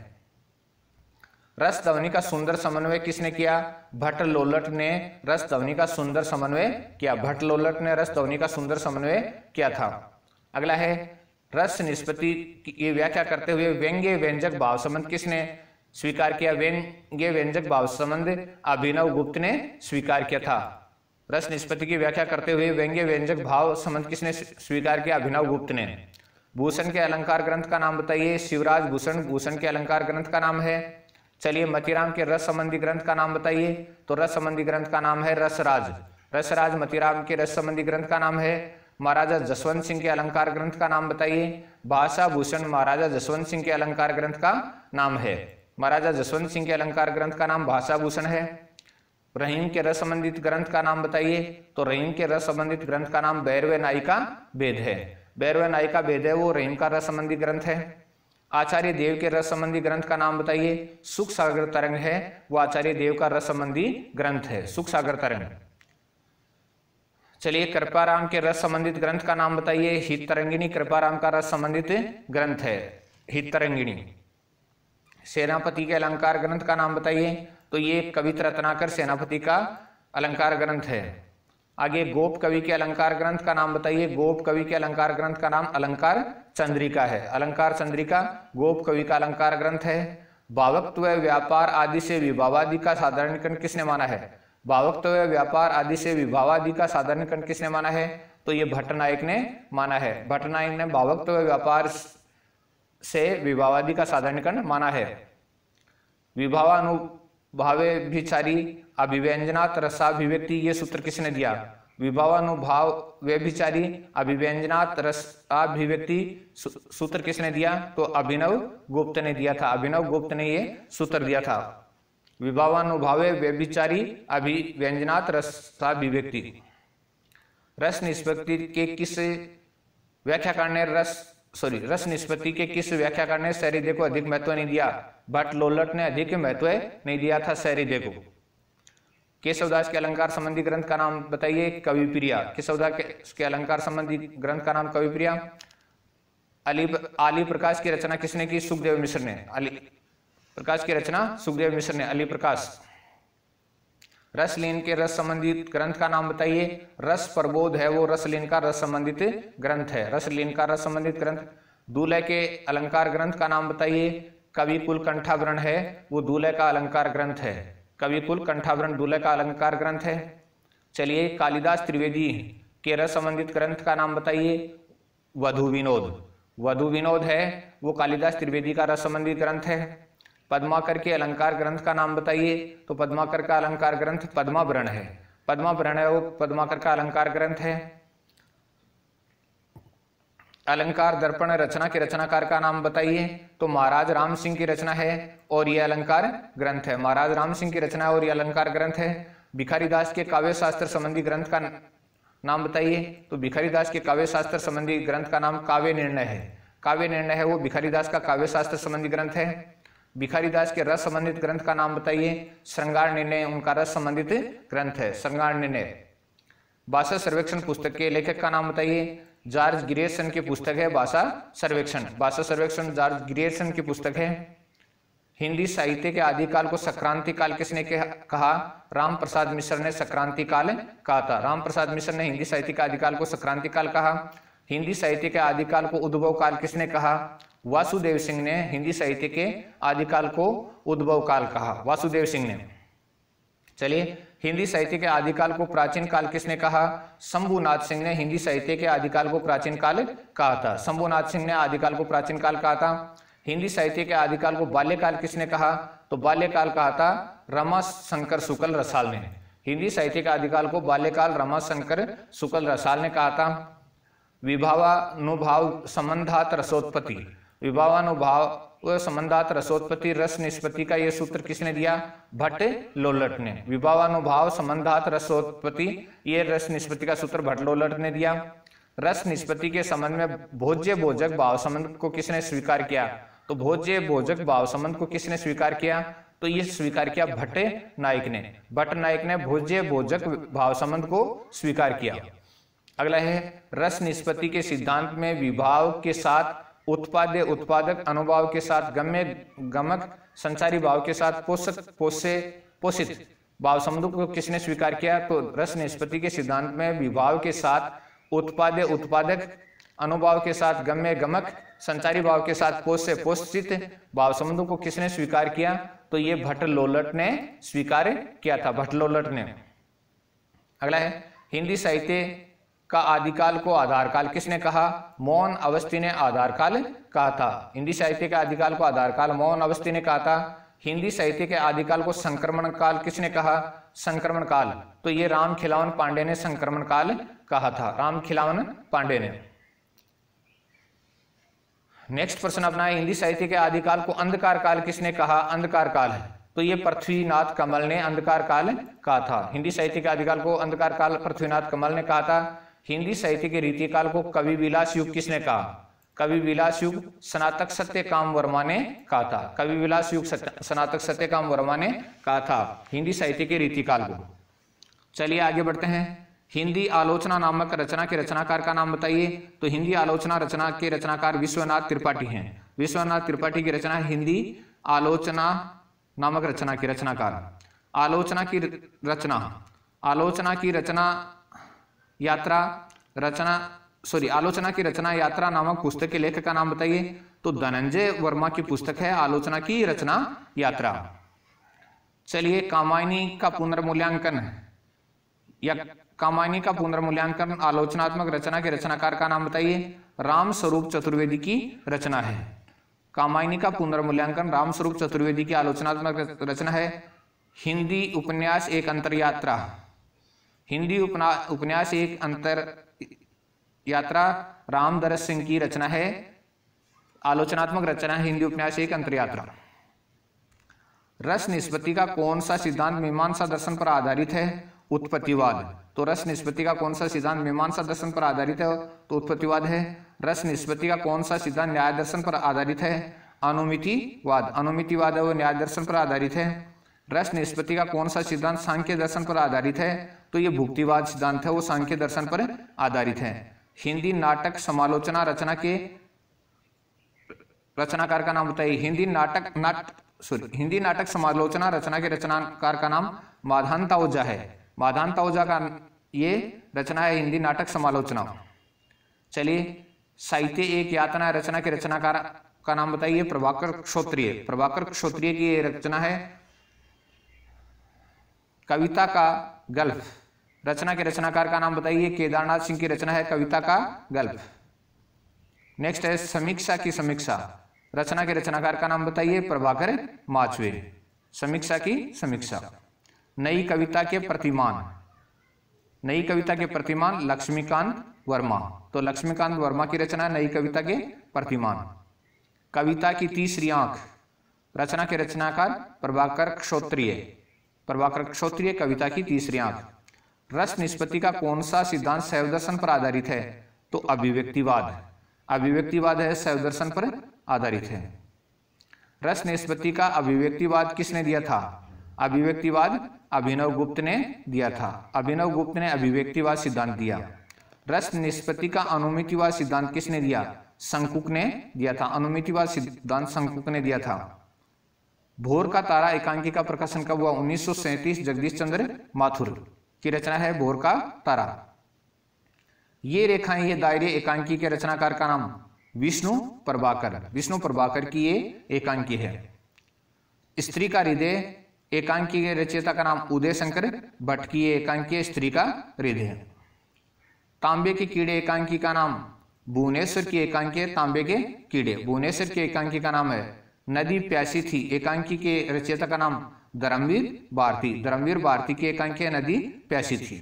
रस ध्वनि का सुंदर समन्वय किसने किया? भट्ट लोलट ने रस ध्वनि का सुंदर समन्वय किया। भट्ट लोलट ने रस ध्वनि का सुंदर समन्वय किया था। अगला है रस निष्पत्ति की व्याख्या करते हुए व्यंग्य व्यंजक भाव संबंध किसने स्वीकार किया? व्यंग्य व्यंजक भाव संबंध अभिनव गुप्त ने स्वीकार किया था। रस निष्पत्ति की व्याख्या करते हुए व्यंग्य व्यंजक भाव संबंध किसने स्वीकार किया? अभिनव गुप्त ने। भूषण के अलंकार ग्रंथ का नाम बताइए। शिवराज भूषण भूषण के अलंकार ग्रंथ का नाम है। चलिए, मतीराम के रस संबंधी ग्रंथ का नाम बताइए। तो रस संबंधी ग्रंथ का नाम है रसराज। रसराज मतीराम के रस संबंधी ग्रंथ का नाम है। महाराजा जसवंत सिंह के अलंकार ग्रंथ का नाम बताइए। भाषा भूषण महाराजा जसवंत सिंह के अलंकार ग्रंथ का नाम है। महाराजा जसवंत सिंह के अलंकार ग्रंथ का नाम भाषा भूषण है। रहीम के रस संबंधित ग्रंथ का नाम बताइए। तो रहीम के रस संबंधित ग्रंथ का नाम भैरव नायिका भेद है। भैरव नायिका भेद है वो रहीम का रस संबंधी ग्रंथ है। आचार्य देव के रस संबंधी ग्रंथ का नाम बताइए। सुख सागर तरंग है वो आचार्य देव का रस संबंधी ग्रंथ है, सुख सागर तरंग। चलिए, कृपाराम के रस संबंधित ग्रंथ का नाम बताइए। हित तरंगिणी कृपाराम का रस संबंधित ग्रंथ है, हित तरंगिणी। सेनापति के अलंकार ग्रंथ का नाम बताइए। तो ये कवित्र रत्नाकर सेनापति का अलंकार ग्रंथ है। आगे गोप कवि के अलंकार ग्रंथ का नाम बताइए। गोप कवि के अलंकार ग्रंथ का नाम अलंकार चंद्रिका है। अलंकार चंद्रिका गोप कवि का अलंकार ग्रंथ है। भावत्व व्यापार आदि से विभावादि का साधारणीकरण किसने माना है? भावत्व व्यापार आदि से विभावादि का साधारणीकरण किसने माना है? तो ये भट्टनायक ने माना है। भट्टनायक ने भावत्व व्यापार से विभावादि का साधारणीकरण माना है। विभावानुभावे भिचारी अभिव्यंजनात् रसाभिव्यक्ति ये सूत्र किसने दिया? विभावानुभाव व्यभिचारी अभिव्यंजनात् रसाभिव्यक्ति सूत्र किसने दिया? तो अभिनव गुप्त ने दिया था। अभिनव गुप्त ने ये सूत्र दिया था। विभावानुभावे व्यभिचारी अभिव्यंजनात् रसाभिव्यक्ति। रस निष्पत्ति के किस व्याख्याकार ने रस सॉरी रस निष्पत्ति के किस व्याख्याकार ने सैरिदे को अधिक महत्व नहीं दिया? भट्ट लोलट ने अधिक महत्व नहीं दिया था सैरिदे को। केशवदास के अलंकार संबंधी ग्रंथ का नाम बताइए। कविप्रिया। केशवदास के, के अलंकार संबंधी ग्रंथ का नाम कविप्रिया। अली आली प्रकाश की रचना किसने की? सुखदेव मिश्र ने। अली प्रकाश की रचना सुखदेव मिश्र ने। अली प्रकाश। रसलीन के रस संबंधित ग्रंथ का नाम बताइए। रस प्रबोध है वो रसलीन का रस संबंधित ग्रंथ है। रसलीन का रस संबंधित ग्रंथ। दूल्हे के अलंकार ग्रंथ का नाम बताइए। कविकुल कंठाभरण है वो दूल्हे का अलंकार ग्रंथ है। कविकुल कंठाभरण दूल्हे का अलंकार ग्रंथ है। चलिए, कालिदास त्रिवेदी के रस संबंधित ग्रंथ का नाम बताइए। वधु विनोद। वधु विनोद है वो कालिदास त्रिवेदी का रस संबंधित ग्रंथ है। पद्माकर के अलंकार ग्रंथ का नाम बताइए। तो पद्माकर का अलंकार ग्रंथ पद्माभरण है। पद्माभरण है वो पद्माकर का अलंकार ग्रंथ है। अलंकार दर्पण रचना के रचनाकार का नाम बताइए। तो महाराज राम सिंह की रचना है और यह अलंकार ग्रंथ है। महाराज राम सिंह की रचना और यह अलंकार ग्रंथ है। भिखारी दास के काव्य शास्त्र संबंधी ग्रंथ का नाम बताइए। तो भिखारीदास के काव्य शास्त्र संबंधी ग्रंथ का नाम काव्य निर्णय है। काव्य निर्णय है वो भिखारीदास का काव्य शास्त्र संबंधी ग्रंथ है। भिखारीदास के रस संबंधित ग्रंथ का नाम बताइए। श्रृंगार निर्णय उनका रस संबंधित ग्रंथ है, श्रृंगार निर्णय। भाषा सर्वेक्षण पुस्तक के लेखक का नाम बताइए। जॉर्ज ग्रियर्सन की पुस्तक है भाषा सर्वेक्षण। भाषा सर्वेक्षण जॉर्ज ग्रियर्सन की पुस्तक है। हिंदी साहित्य के आदिकाल को संक्रांति काल किसने कहा? राम प्रसाद मिश्र ने संक्रांति काल कहा था। राम प्रसाद मिश्र ने हिंदी साहित्य के आदिकाल को संक्रांति काल कहा। हिंदी साहित्य के आदिकाल को उद्भव काल किसने कहा? वासुदेव सिंह ने हिंदी साहित्य के आदिकाल को उद्भव काल कहा, वासुदेव सिंह ने। चलिए, हिंदी साहित्य के आदिकाल को प्राचीन काल किसने कहा? शंभुनाथ सिंह ने हिंदी साहित्य के आदिकाल को प्राचीन काल कहा था। शंभुनाथ सिंह ने आदिकाल को प्राचीन काल कहा था। हिंदी साहित्य के आदिकाल को बाल्यकाल किसने कहा? तो बाल्यकाल कहा था रमाशंकर शुक्ल रसाल ने। हिंदी साहित्य के आदिकाल को बाल्यकाल रमाशंकर शुक्ल रसाल ने कहा था। विभावानुभाव संबंधात रसोत्पत्ति, विभावानुभाव संबंधात रसोत्पत्ति रस निष्पत्ति का यह सूत्र किसने दिया? भट्ट लोलट ने। विभावानुभाव संबंधात रसोत्पत्ति, ये रस निष्पत्ति का सूत्र भट्ट लोलट ने दिया। रस निष्पत्ति के संबंध में भोज्य भोजक भाव संबंध को किसने स्वीकार किया? तो भोज्य भोजक भाव संबंध को किसने स्वीकार किया? तो ये स्वीकार किया भट्ट नायक ने। भट्ट नायक ने भोज्य भोजक भाव संबंध को स्वीकार किया। अगला है रस निष्पत्ति के सिद्धांत में विभाव के साथ उत्पाद्य उत्पादक अनुभाव के साथ गम्य गमक संचारी भाव के साथ पोषक पोषे पोषित भाव संबंध को किसने स्वीकार किया? तो रस निष्पत्ति के सिद्धांत में विभाव के साथ उत्पाद्य उत्पादक अनुभाव के साथ गम्य गमक संचारी भाव के साथ पोष्य पोषित भाव संबंधों को किसने स्वीकार किया? तो ये भट्ट लोलट ने स्वीकार किया था, भट्ट लोलट ने। अगला है हिंदी साहित्य का आदिकाल को आधारकाल किसने कहा? मोहन अवस्थी ने आधारकाल कहा था। हिंदी साहित्य के आदिकाल को आधारकाल मोहन अवस्थी ने कहा था। हिंदी साहित्य के आदिकाल को संक्रमण काल किसने कहा? संक्रमण काल, तो ये राम खिलावन पांडे ने संक्रमण काल कहा था, राम खिलावन पांडे ने। नेक्स्ट प्रश्न अपना है हिंदी साहित्य के आदिकाल को अंधकार काल किसने कहा? अंधकार काल है, तो ये पृथ्वीनाथ कमल ने अंधकार काल कहा था। हिंदी साहित्य के आदिकाल को अंधकार काल पृथ्वीनाथ कमल ने कहा था। हिंदी साहित्य के रीति काल को कवि विलास युग किसने कहा? कवि विलास युग स्नातक सत्यकाम वर्मा ने कहा था। कवि विलास युग स्नातक सत्यकाम वर्मा ने कहा था हिंदी साहित्य के रीति काल को। चलिए आगे बढ़ते हैं। हिंदी आलोचना नामक रचना के रचनाकार का नाम बताइए। तो हिंदी आलोचना रचना के रचनाकार विश्वनाथ त्रिपाठी हैं। विश्वनाथ त्रिपाठी की रचना हिंदी आलोचना नामक रचना की रचनाकार। आलोचना की रचना आलोचना की रचना यात्रा रचना सॉरी आलोचना की रचना यात्रा नामक पुस्तक के लेखक का नाम बताइए। तो धनंजय वर्मा की पुस्तक है आलोचना की रचना यात्रा। चलिए कामायनी का पुनर्मूल्यांकन या कामायनी का पुनर्मूल्यांकन आलोचनात्मक रचना के रचनाकार का नाम बताइए। राम स्वरूप चतुर्वेदी की रचना है। कामायनी का पुनर्मूल्यांकन राम स्वरूप चतुर्वेदी की आलोचनात्मक रचना है। हिंदी उपन्यास एक अंतर यात्रा हिंदी उपन्यास एक अंतर यात्रा रामदरस सिंह की रचना है। आलोचनात्मक रचना है हिंदी उपन्यास एक अंतर यात्रा। रस निष्पत्ति का कौन सा सिद्धांत मीमांसा दर्शन पर आधारित है? उत्पत्तिवाद। तो रस निष्पत्ति का कौन सा सिद्धांत मीमांसा दर्शन पर आधारित है? तो उत्पत्तिवाद है। रस निष्पत्ति का कौन सा सिद्धांत न्याय दर्शन पर आधारित है? अनुमितिवाद। अनुमितिवाद है वो न्याय दर्शन पर आधारित है। रस निष्पत्ति का कौन सा सिद्धांत सांख्य दर्शन पर आधारित है? तो ये भुक्तिवाद सिद्धांत है वो सांख्य दर्शन पर आधारित है। हिंदी नाटक समालोचना रचना के रचनाकार का नाम बताइए। हिंदी नाटक नाट सॉरी हिंदी नाटक समालोचना रचना के रचनाकार का नाम माधानता ओझा है। माधानता ओझा का ये रचना है हिंदी नाटक समालोचना। चलिए साहित्य एक यातना रचना के रचनाकार का नाम बताइए। प्रभाकर क्षोत्रिय। प्रभाकर क्षोत्रिय की ये रचना है। कविता का गल्फ रचना के रचनाकार का नाम बताइए। केदारनाथ सिंह की रचना है कविता का गल्फ। नेक्स्ट है समीक्षा की समीक्षा रचना के रचनाकार का नाम बताइए। प्रभाकर माचवे। समीक्षा की समीक्षा। नई कविता के प्रतिमान नई कविता के प्रतिमान लक्ष्मीकांत वर्मा। तो लक्ष्मीकांत वर्मा की रचना नई कविता के प्रतिमान। कविता की तीसरी आंख रचना के रचनाकार प्रभाकर क्षोत्रिय। प्रभाकर क्षोत्रिय कविता की तीसरी आंख। रस निष्पत्ति का कौन सा सिद्धांत शैव दर्शन पर आधारित है? तो अभिव्यक्तिवाद। अभिव्यक्तिवाद है शैव दर्शन पर आधारित है। रस निष्पत्ति का अभिव्यक्तिवाद किसने दिया था? अभिव्यक्तिवाद अभिनव गुप्त ने दिया था। अभिनव गुप्त ने अभिव्यक्तिवाद सिद्धांत दिया। रस निष्पत्ति का अनुमितिवाद सिद्धांत किसने दिया? शंकुक ने दिया था। अनुमितिवाद सिद्धांत शंकुक ने दिया था। भोर का तारा एकांकी का प्रकाशन कब हुआ? उन्नीस सौ सैंतीस। जगदीश चंद्र माथुर की रचना है भोर का तारा। ये रेखाएं, ये दायरे एकांकी के रचनाकार का नाम विष्णु प्रभाकर। विष्णु प्रभाकर की ये एकांकी है। स्त्री का हृदय एकांकी के रचयिता का नाम उदय शंकर भट्ट की ये एकांकी है, स्त्री का हृदय। तांबे के कीड़े एकांकी का नाम भुवनेश्वर की एकांकी है। तांबे के कीड़े भुवनेश्वर की एकांकी का नाम है। नदी प्यासी थी एकांकी के रचयिता का नाम धर्मवीर भारती। धर्मवीर भारती की एकांकी है नदी प्यासी थी।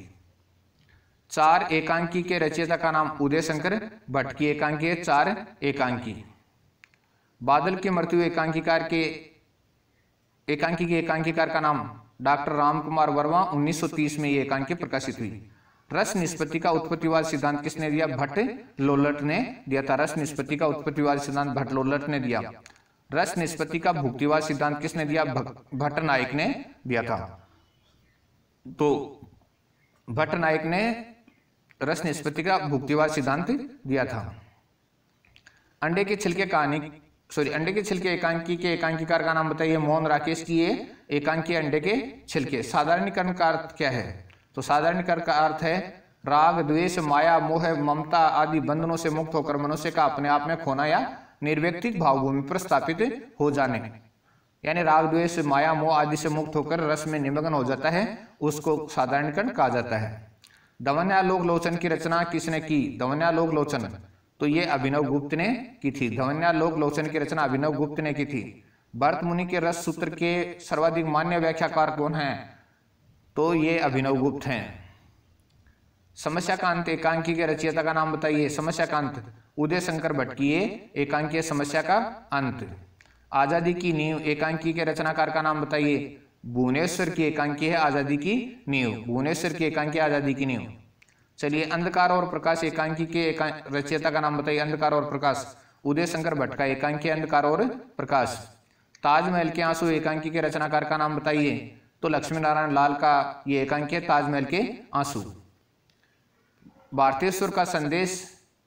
चार एकांकी के रचयिता का नाम उदय शंकर भट्ट की एकांकी है, चार एकांकी। बादल की मृत्यु एकांकीकार के एकांकी के एकांकीकार का नाम डॉक्टर रामकुमार वर्मा। उन्नीस सौ तीस में ये एकांकी प्रकाशित हुई। रस निष्पत्ति का उत्पत्तिवाद सिद्धांत किसने दिया? भट्ट लोलट ने दिया था। रस निष्पत्ति का उत्पत्तिवाद सिद्धांत भट्ट लोलट ने दिया। रस निष्पत्ति का भुक्तिवाद सिद्धांत किसने दिया? भट्ट नायक ने दिया था। तो भट्ट नायक ने रस निष्पत्ति का भुक्तिवाद सिद्धांत दिया था। अंडे के छिलके कहानी सॉरी अंडे के छिलके एकांकी के एकांकीकार का नाम बताइए। मोहन राकेश की ये एकांकी अंडे के छिलके। साधारणीकरण का अर्थ क्या है? तो साधारणीकरण का अर्थ है राग, द्वेष, माया, मोह, ममता आदि बंधनों से मुक्त होकर मनुष्य का अपने आप में खोना या निर्व्यक्तिक भावभूमि पर स्थापित हो जाने, यानी राग, द्वेष, माया, मोह आदि से मुक्त होकर रस में निमग्न हो जाता है, उसको साधारणीकरण कहा जाता है। धवन्यालोक लोचन की रचना किसने की? धवन्यालोक लोचन तो ये अभिनव गुप्त ने की थी। धवन्यालोक लोचन की रचना अभिनव गुप्त ने की थी। भरत मुनि के रस सूत्र के सर्वाधिक मान्य व्याख्याकार कौन हैं? तो ये अभिनव गुप्त हैं। समस्याकांत एकांकी के रचयिता का नाम बताइए। समस्याकांत उदय शंकर भट्ट की ये एकांकी समस्या का अंत। आजादी की नींव एकांकी के रचनाकार का नाम बताइए। भुवनेश्वर की एकांकी है आजादी की नींव। भुवनेश्वर की एकांकी आजादी की नींव। चलिए अंधकार और प्रकाश एकांकी के रचयिता का नाम बताइए। अंधकार और प्रकाश उदय शंकर भट्ट का एकांकी अंधकार और प्रकाश। ताजमहल के आंसू एकांकी के रचनाकार का नाम बताइए। तो लक्ष्मी नारायण लाल का ये एकांकी है ताजमहल के आंसू। भारतेश्वर का संदेश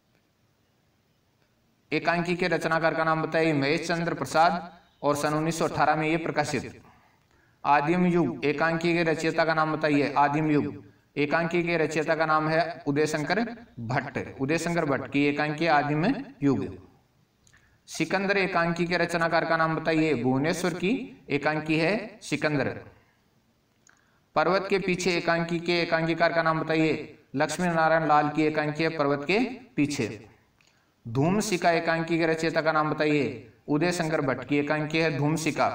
एकांकी के रचनाकार का नाम बताइए। महेश चंद्र प्रसाद और सन उन्नीस सौ अठारह में ये प्रकाशित। आदिम युग एकांकी के रचयिता का नाम बताइए। आदिम युग एकांकी के रचयिता का नाम है उदय शंकर भट्ट। उदय शंकर भट्ट की एकांकी आदिम युग। सिकंदर एकांकी के रचनाकार का नाम बताइए। भुवनेश्वर की एकांकी है सिकंदर। पर्वत के पीछे एकांकी के एकांकीकार का नाम बताइए। लक्ष्मी नारायण लाल की एकांकी है पर्वत के पीछे। धूमशिखा एकांकी के रचयिता का नाम बताइए। उदय शंकर भट्ट की एकांकी है धूमशिखा।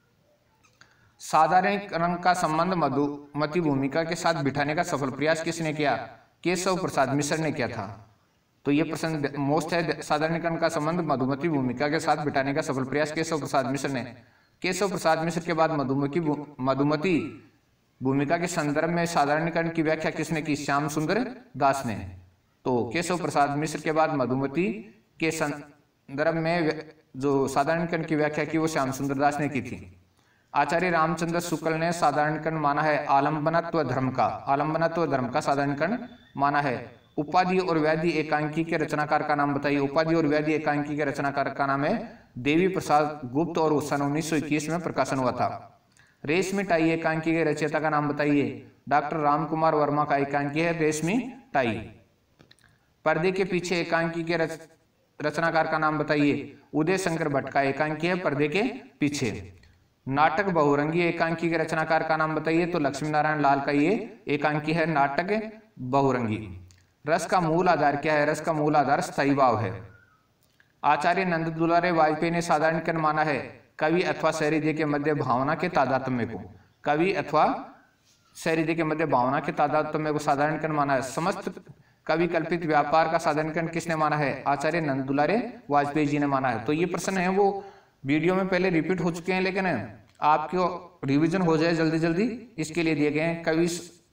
साधारणीकरण का संबंध मधुमती भूमिका के साथ बिठाने का सफल प्रयास किसने किया? केशव प्रसाद मिश्र ने किया था। तो ये प्रश्न मोस्ट है। साधारणीकरण का संबंध मधुमती भूमिका के साथ बिठाने का सफल प्रयास केशव प्रसाद मिश्र ने। केशव प्रसाद मिश्र के बाद मधुमती मधुमती भूमिका के संदर्भ में साधारणीकरण की व्याख्या किसने की? श्याम सुंदर दास ने। तो केशव प्रसाद मिश्र के बाद मधुमती के संदर्भ में जो साधारणीकरण की व्याख्या की वो श्याम सुंदर दास ने की थी। आचार्य रामचंद्र शुक्ल ने साधारणीकरण माना है आलंबनत्व धर्म का। आलंबनत्व धर्म का साधारणीकरण माना है। उपाधि और व्याधि एकांकी के रचनाकार का नाम बताइए। उपाधि और व्याधि एकांकी के रचनाकार का नाम है देवी प्रसाद गुप्त और सन उन्नीस सौ इक्कीस में प्रकाशन हुआ था। रेशमी टाई एकांकी के रचयिता का नाम बताइए। डॉक्टर रामकुमार वर्मा का एकांकी है रेशमी टाई। पर्दे के पीछे एकांकी के रच, रचनाकार का नाम बताइए। उदय शंकर भट्ट का एकांकी है पर्दे के पीछे। नाटक बहुरंगी एकांकी के रचनाकार का नाम बताइए। तो लक्ष्मी नारायण लाल का ये एकांकी है नाटक बहुरंगी। रस का मूल आधार क्या है? रस का मूल आधार स्थायी भाव है। आचार्य नंद दुलारे वाजपेयी ने साधारणीकरण माना है कवि अथवा सहृदय के मध्य भावना के तादात्म्य को। कवि अथवा सहृदय के मध्य भावना के तादात्म्य को साधारणीकरण माना है। समस्त कवि कल्पित व्यापार का साधारणीकरण किसने माना है? आचार्य नंद दुलारे वाजपेयी जी ने माना है। तो ये प्रश्न है वो वीडियो में पहले रिपीट हो चुके हैं, लेकिन आपको रिवीजन हो जाए जल्दी जल्दी इसके लिए दिए गए हैं। कवि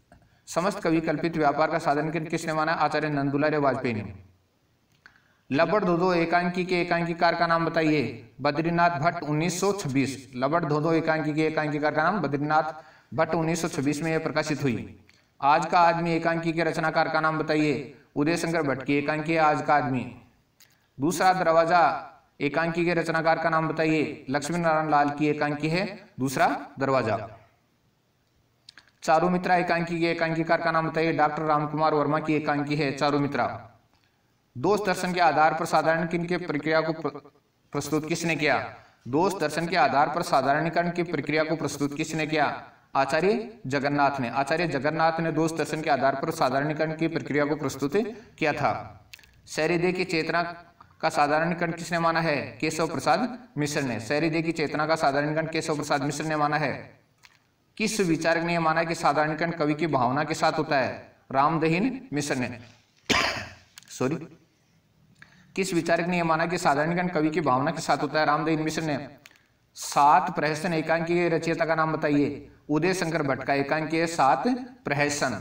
समस्त कवि कल्पित व्यापार का साधन किसने माना? आचार्य नंदुलारे वाजपेयी ने। लबड़ धोधो एकांकी के एकांकीकार का नाम बताइए। बद्रीनाथ भट्ट उन्नीस सौ छब्बीस। लबड़ धोधो एकांकी के एकांकीकार का नाम बद्रीनाथ भट्ट उन्नीस सौ छब्बीस में यह प्रकाशित हुई। आज का आदमी एकांकी के रचनाकार का नाम बताइए। उदय शंकर भट्ट की एकांकी है आज का आदमी। दूसरा दरवाजा एकांकी के रचनाकार का नाम बताइए। लक्ष्मी नारायण लाल की एकांकी है दूसरा दरवाजा। चारुमित्रा एकांकी के एकांकीकार का नाम बताइए। डॉक्टर रामकुमार वर्मा की एकांकी है चारुमित्रा। दोष दर्शन के आधार पर साधारणीकरण की प्रक्रिया को प्रस्तुत किसने किया? दोष दर्शन के आधार पर साधारणीकरण की प्रक्रिया को प्रस्तुत किसने किया? आचार्य जगन्नाथ ने। आचार्य जगन्नाथ ने दोष दर्शन के आधार पर साधारणीकरण की प्रक्रिया को प्रस्तुत किया था। सहृदय की चेतना का साधारणीकरण किसने माना है? केशव प्रसाद मिश्र ने। सहृदय की चेतना का साधारणीकरण केशव प्रसाद मिश्र ने माना है। किस विचारक ने यह माना कि साधारणीकरण कवि की भावना के साथ होता है? रामदहीन मिश्र ने। सॉरी किस विचारक ने यह माना कि साधारणीकरण कवि की भावना के साथ होता है? रामदहीन मिश्र ने। सात प्रहसन एकांकी के रचयिता का नाम बताइए। उदय शंकर भट्ट का एकांकी है सात प्रहसन।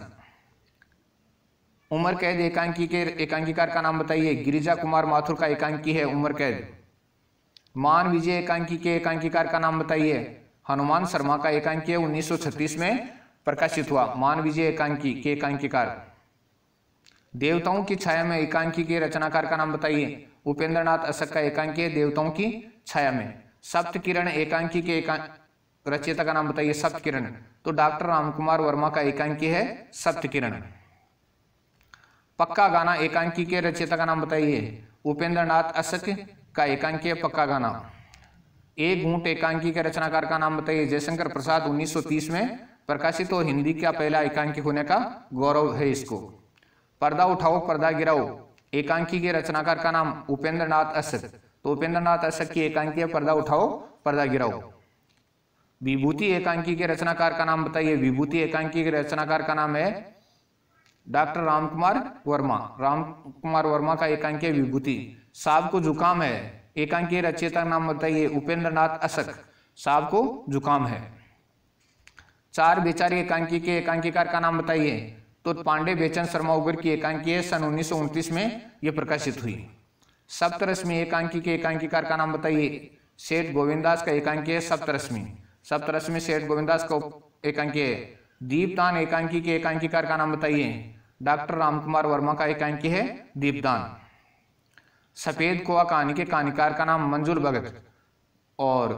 उमर कैद एकांकी के एकांकीकार का नाम बताइए। गिरिजा कुमार माथुर का एकांकी है उमर कैद। मान विजय एकांकी के एकांकीकार का नाम बताइए। हनुमान शर्मा का एकांकी है उन्नीस सौ छत्तीस में प्रकाशित हुआ। मान विजय एकांकी के एकांकीकार। देवताओं की छाया में एकांकी के रचनाकार का नाम बताइए। उपेंद्र नाथ अशक का एकांकी है देवताओं की छाया में। सप्त किरण एकांकी के रचयिता का नाम बताइए। सप्त किरण तो डॉक्टर रामकुमार वर्मा का एकांकी है सप्त किरण। पक्का गाना एकांकी के रचयिता का नाम बताइए। उपेंद्र नाथ अशक का एकांकी है पक्का गाना। एक घूंट एकांकी के रचनाकार का नाम बताइए। जयशंकर प्रसाद उन्नीस सौ तीस में प्रकाशित और हिंदी का पहला एकांकी होने का गौरव है इसको। पर्दा उठाओ पर्दा गिराओ एकांकी के रचनाकार का नाम उपेंद्र नाथ अशक। तो उपेंद्र नाथ अशक की एकांकी है पर्दा उठाओ पर्दा गिराओ। विभूति एकांकी के रचनाकार का नाम बताइए। विभूति एकांकी के रचनाकार का नाम है डॉक्टर रामकुमार वर्मा। रामकुमार वर्मा का एकांकी है विभूति। साहब को जुकाम है एकांकी रचयिता का नाम बताइए। उपेंद्र नाथ अशक। साहब को जुकाम है। चार बेचारी एकांकी के एकांकीकार का नाम बताइए। तो पांडे बेचन शर्मा उगर की एकांकी है सन उन्नीस सौ उनतीस में यह प्रकाशित हुई। सप्तरश्मि एकांकी के एकांकीकार का नाम बताइए। सेठ गोविंदास का एकांकी है सप्तरश्मि। सप्तरश्मि सेठ गोविंदास का एकांकी है। दीपदान एकांकी के एकांकीकार का नाम बताइए। डॉक्टर रामकुमार वर्मा का एकांकी है दीपदान। सफेद कोआ कहानी के कहानीकार का नाम मंजुल भगत। और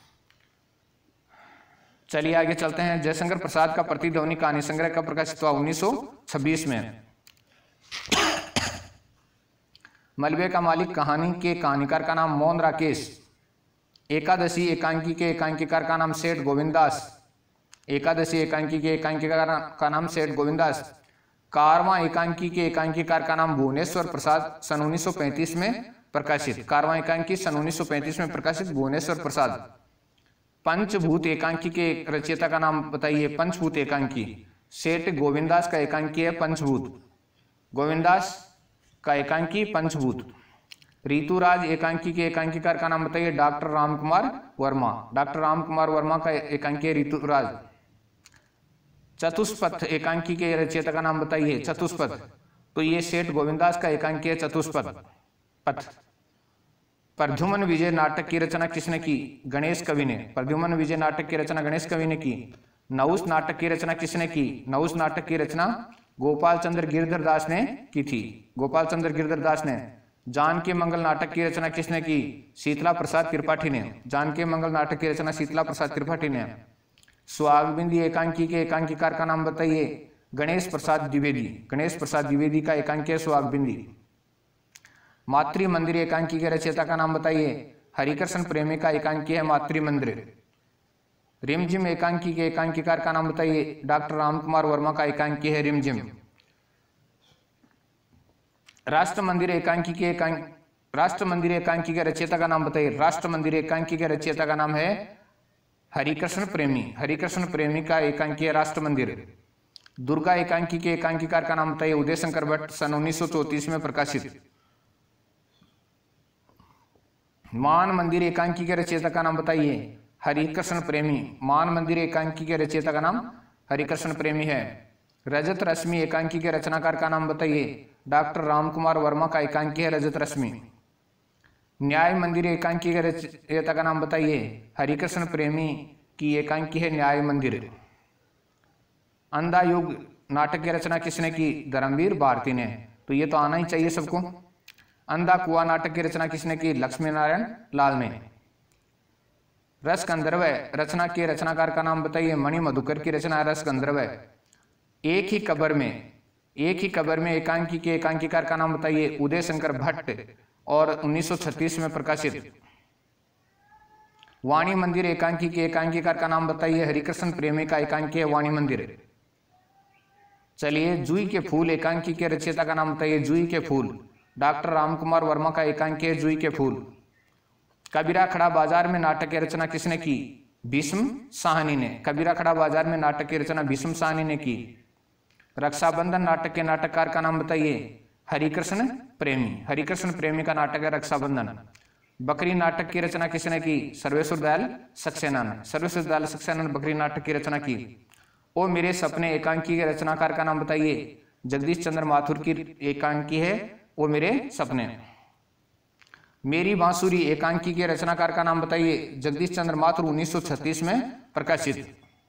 चलिए आगे चलते हैं। जयशंकर प्रसाद का प्रतिध्वनि कहानी संग्रह का प्रकाशित हुआ उन्नीस सौ छब्बीस में। मलबे का मालिक कहानी के कहानीकार का नाम मोहन राकेश। एकादशी एकांकी के एकांकीकार का नाम सेठ गोविंदास। एकादशी एकांकी के एकांकीकार का नाम सेठ गोविंदास। कारवां एकांकी के एकांकीकार का नाम भुवनेश्वर प्रसाद सन उन्नीस सौ पैंतीस में प्रकाशित। कारवां एकांकी सन उन्नीस सौ पैंतीस में प्रकाशित भुवनेश्वर प्रसाद। पंचभूत एकांकी के रचयिता का नाम बताइए। पंचभूत एकांकी सेठ गोविंदास का एकांकी है पंचभूत। गोविंदास का एकांकी पंचभूत। ऋतुराज एकांकी के एकांकीकार का नाम बताइए। डॉक्टर रामकुमार वर्मा। डॉक्टर रामकुमार वर्मा का एकांकी है ऋतुराज। चतुष्पथ एकांकी के रचयिता का नाम बताइए। चतुष्पथ तो ये सेठ गोविंदास का एकांकी है चतुष्पथ पथ। प्रद्युम्न विजय नाटक की रचना किसने की? गणेश कवि ने। प्रद्युम्न विजय नाटक की रचना गणेश कवि ने की। नहुस नाटक की रचना किसने की? नहुस नाटक की रचना गोपाल चंद्र गिरधर दास ने की थी। गोपाल चंद्र गिरधर दास ने। जानकी मंगल नाटक की रचना किसने की? शीतला प्रसाद त्रिपाठी ने। जानकी मंगल नाटक की रचना शीतला प्रसाद त्रिपाठी ने। सुहागबिंदी एकांकी के एकांकीकार का नाम बताइए। गणेश प्रसाद द्विवेदी। गणेश प्रसाद द्विवेदी का एकांकी है सुहागबिंदी। मातृ मंदिर एकांकी के रचयिता का नाम बताइए। हरिकृष्ण प्रेमी का एकांकी है मातृ मंदिर। रिमझिम एकांकी के एकांकीकार का नाम बताइए। डॉक्टर रामकुमार वर्मा का एकांकी है रिमझिम। राष्ट्र मंदिर एकांकी के एकांक राष्ट्र मंदिर एकांकी के रचयिता का नाम बताइए। राष्ट्र मंदिर एकांकी के रचयिता का नाम है हरिकृष्ण प्रेमी। हरिकृष्ण प्रेमी का एकांकी है राष्ट्र मंदिर। दुर्गा एकांकी के एकांकीकार का नाम बताइए। उदय शंकर भट्ट सन उन्नीस सौ चौतीस में प्रकाशित। मान मंदिर एकांकी के रचयिता का नाम बताइए। हरिकृष्ण प्रेमी। मान मंदिर एकांकी के रचयिता का नाम हरिकृष्ण प्रेमी है। रजत रश्मि एकांकी के रचनाकार का नाम बताइए। डॉक्टर रामकुमार वर्मा का एकांकी है रजत रश्मि। न्याय मंदिर एकांकी के रचयिता का नाम बताइए। हरिकृष्ण प्रेमी की एकांकी है न्याय मंदिर। अंधा युग नाटक की रचना किसने की? धर्मवीर भारती ने। तो ये तो आना ही चाहिए सबको। अंधा कुआं नाटक की रचना किसने की? लक्ष्मी नारायण लाल ने। रस गंधर्व रचना के रचनाकार का नाम बताइए। मणि मधुकर की रचना रस गंधर्व। एक ही कब्र में एक ही कब्र में एकांकी के एकांकीकार का नाम बताइए। उदय शंकर भट्ट और उन्नीस सौ छत्तीस में प्रकाशित। वाणी मंदिर एकांकी के एकांकीकार का नाम बताइए। हरिकृष्ण प्रेमी का एकांकी है वाणी मंदिर। चलिए, जूही के फूल एकांकी के रचयिता का नाम बताइए। जूही के फूल डॉक्टर रामकुमार वर्मा का एकांकी है जूही के फूल। कबीरा खड़ा बाजार में नाटक की रचना किसने की? भीष्म साहनी ने। कबीरा खड़ा बाजार में नाटक की रचना भीष्म साहनी ने की। रक्षाबंधन नाटक के नाटककार का नाम बताइए। हरिकृष्ण प्रेमी। हरिकृष्ण प्रेमी का नाटक है रक्षाबंधन। बकरी नाटक की रचना किसने की? सर्वेश्वर दयाल सक्सेना ने। सर्वेश्वर दयाल सक्सेना ने बकरी नाटक की रचना की। ओ मेरे सपने एकांकी के रचनाकार का नाम बताइए। जगदीश चंद्र माथुर की एकांकी है ओ मेरे सपने। मेरी बांसुरी एकांकी के रचनाकार का नाम बताइए। जगदीश चंद्र माथुर उन्नीस सौ छत्तीस में प्रकाशित।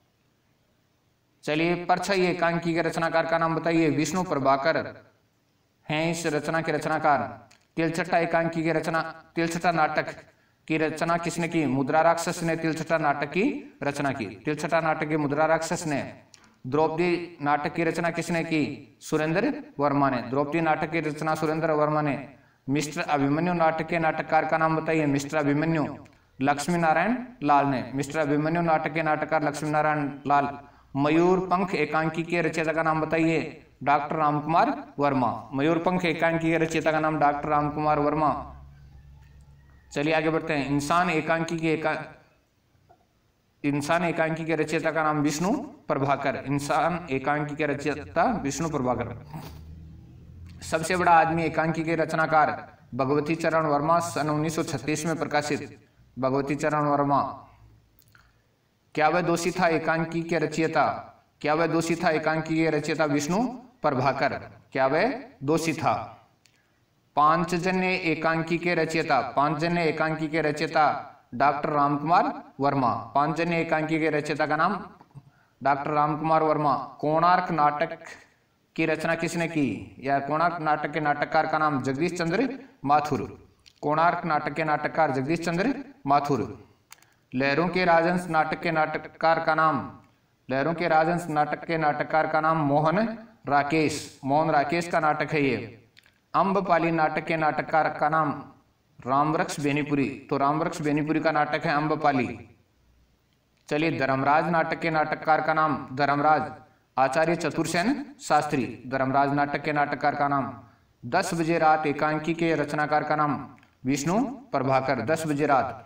चलिए, परछाई एकांकी के रचनाकार का नाम बताइए। विष्णु प्रभाकर हैं इस रचना के रचनाकार। तिलछट्टा एकांकी के रचना तिलछट्टा नाटक की रचना किसने की? मुद्रा राक्षस ने तिलछट्टा नाटक की रचना की। तिलछट्टा नाटक की मुद्रा राक्षस ने। द्रौपदी नाटक की रचना किसने की? सुरेंद्र वर्मा ने। द्रौपदी नाटक की रचना सुरेंद्र वर्मा ने। मिस्टर अभिमन्यु नाटक के नाटककार का नाम बताइए। मिस्टर अभिमन्यु लक्ष्मी नारायण लाल ने। मिस्टर अभिमन्यु नाटक के नाटककार लक्ष्मी नारायण लाल। मयूर पंख एकांकी के रचयिता का नाम बताइए। डॉक्टर रामकुमार वर्मा। मयूर पंख एकांकी के रचयिता का नाम डॉक्टर रामकुमार वर्मा। चलिए आगे बढ़ते हैं। इंसान एकांकी के एका इंसान एकांकी के रचयिता का नाम विष्णु प्रभाकर। इंसान एकांकी के रचयिता विष्णु प्रभाकर। सबसे बड़ा आदमी एकांकी के रचनाकार भगवती चरण वर्मा सन उन्नीस सौ छत्तीस में प्रकाशित। भगवती चरण वर्मा। क्या वह दोषी था एकांकी के रचयिता? क्या वह दोषी था एकांकी के रचयिता विष्णु प्रभाकर। क्या वह दोषी था? पांचजन्य एकांकी के रचयिता पांचजन्य एकांकी के रचयिता डॉक्टर रामकुमार वर्मा। पांचजन्य एकांकी के रचयिता का नाम डॉक्टर रामकुमार वर्मा। कोणार्क नाटक की रचना किसने की? या कोणार्क नाटक के नाटककार का नाम जगदीश चंद्र माथुर। कोणार्क नाटक के नाटककार जगदीश चंद्र माथुर। लहरों के राजहंस नाटक के नाटककार का नाम लहरों के राजहंस नाटक के नाटककार का नाम मोहन राकेश। मोहन राकेश का नाटक है ये। अम्बपाली नाटक के नाटककार का नाम रामवृक्ष बेनीपुरी। तो रामवृक्ष बेनीपुरी का नाटक है अम्बपाली। चलिए, धर्मराज नाटक के नाटककार का नाम धर्मराज आचार्य चतुरसेन शास्त्री। धर्मराज नाटक के नाटककार का नाम। दस बजे रात एकांकी के रचनाकार का नाम विष्णु प्रभाकर। दस बजे रात।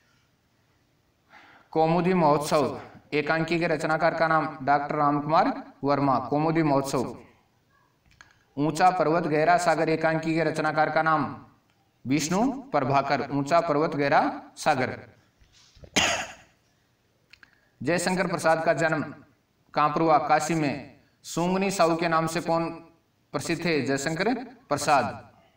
कौमुदी महोत्सव एकांकी के रचनाकार का नाम डॉक्टर रामकुमार वर्मा। कौमुदी महोत्सव। ऊंचा पर्वत गहरा सागर एकांकी के रचनाकार का नाम विष्णु प्रभाकर। ऊंचा पर्वत गहरा सागर। जयशंकर प्रसाद का जन्म कहां पर हुआ? काशी में। सूंगनी साहू के नाम से कौन प्रसिद्ध है? जयशंकर प्रसाद।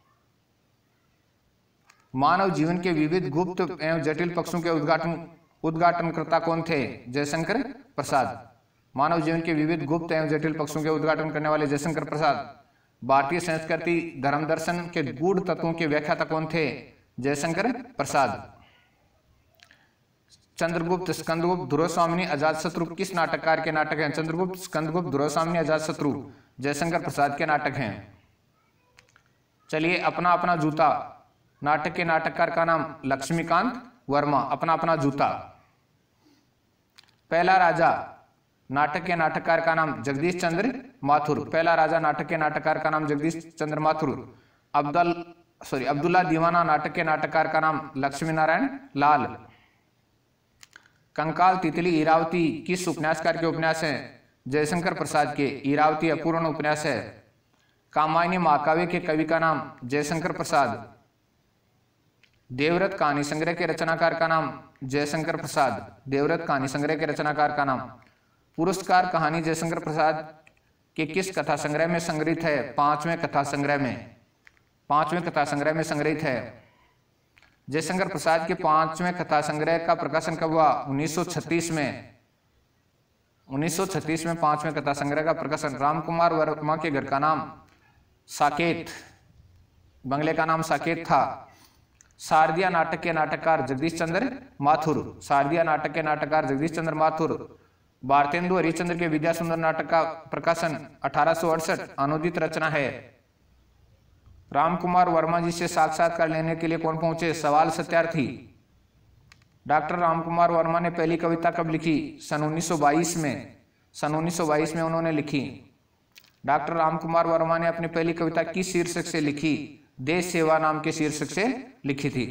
मानव जीवन के विविध गुप्त एवं जटिल पक्षों के उद्घाटन उद्घाटनकर्ता कौन थे? जयशंकर प्रसाद। मानव जीवन के विविध गुप्त एवं जटिल पक्षों के उद्घाटन करने वाले जयशंकर प्रसाद। भारतीय संस्कृति धर्म दर्शन के गूढ़ तत्वों के व्याख्याता कौन थे? जयशंकर प्रसाद। चंद्रगुप्त स्कंदगुप्त ध्रुवस्वामिनी अजातशत्रु किस नाटककार के नाटक हैं? चंद्रगुप्त स्कंदगुप्त ध्रुवस्वामिनी अजातशत्रु जयशंकर प्रसाद के नाटक हैं। चलिए, अपना अपना जूता नाटक के नाटककार का नाम लक्ष्मीकांत वर्मा। अपना अपना जूता। पहला राजा नाटक के नाटककार का नाम जगदीश चंद्र माथुर। पहला राजा नाटक के नाटककार का नाम जगदीश चंद्र माथुर। अब्दुल सॉरी अब्दुल्ला दीवाना नाटक के नाटककार का नाम लक्ष्मी नारायण लाल। कंकाल तितली इरावती किस उपन्यासकार के उपन्यास हैं? जयशंकर प्रसाद के। इरावती अपूर्ण उपन्यास है। कामायनी महाकाव्य के कवि का नाम जयशंकर प्रसाद। देवव्रत कहानी संग्रह के रचनाकार का नाम जयशंकर प्रसाद। देवव्रत कहानी संग्रह के रचनाकार का नाम। पुरस्कार कहानी जयशंकर प्रसाद कि किस कथा संग्रह में संग्रहित है? पांचवें कथा संग्रह में, पांचवें कथा संग्रह में संग्रहित है। जयशंकर प्रसाद के पांचवें कथा संग्रह का प्रकाशन कब हुआ? उन्नीस सौ छत्तीस में। उन्नीस सौ छत्तीस में पांचवें कथा संग्रह का प्रकाशन। रामकुमार वर्मा के घर का नाम साकेत, बंगले का नाम साकेत था। शारदिया नाटक के नाटककार जगदीश चंद्र माथुर, शारदिया नाटक के नाटककार जगदीश चंद्र माथुर। भारतेंदु हरिश्चंद्र के विद्या सुंदर नाटक का प्रकाशन अठारह सौ अड़सठ, अनुदित रचना है। रामकुमार वर्मा जी से साक्षात्कार लेने के लिए कौन पहुंचे? सवाल सत्यार्थी। डॉक्टर रामकुमार वर्मा ने पहली कविता कब लिखी? सन उन्नीस सौ बाईस में, सन उन्नीस सौ बाईस में उन्होंने लिखी। डॉक्टर रामकुमार वर्मा ने अपनी पहली कविता किस शीर्षक से लिखी? देश सेवा नाम के शीर्षक से लिखी थी।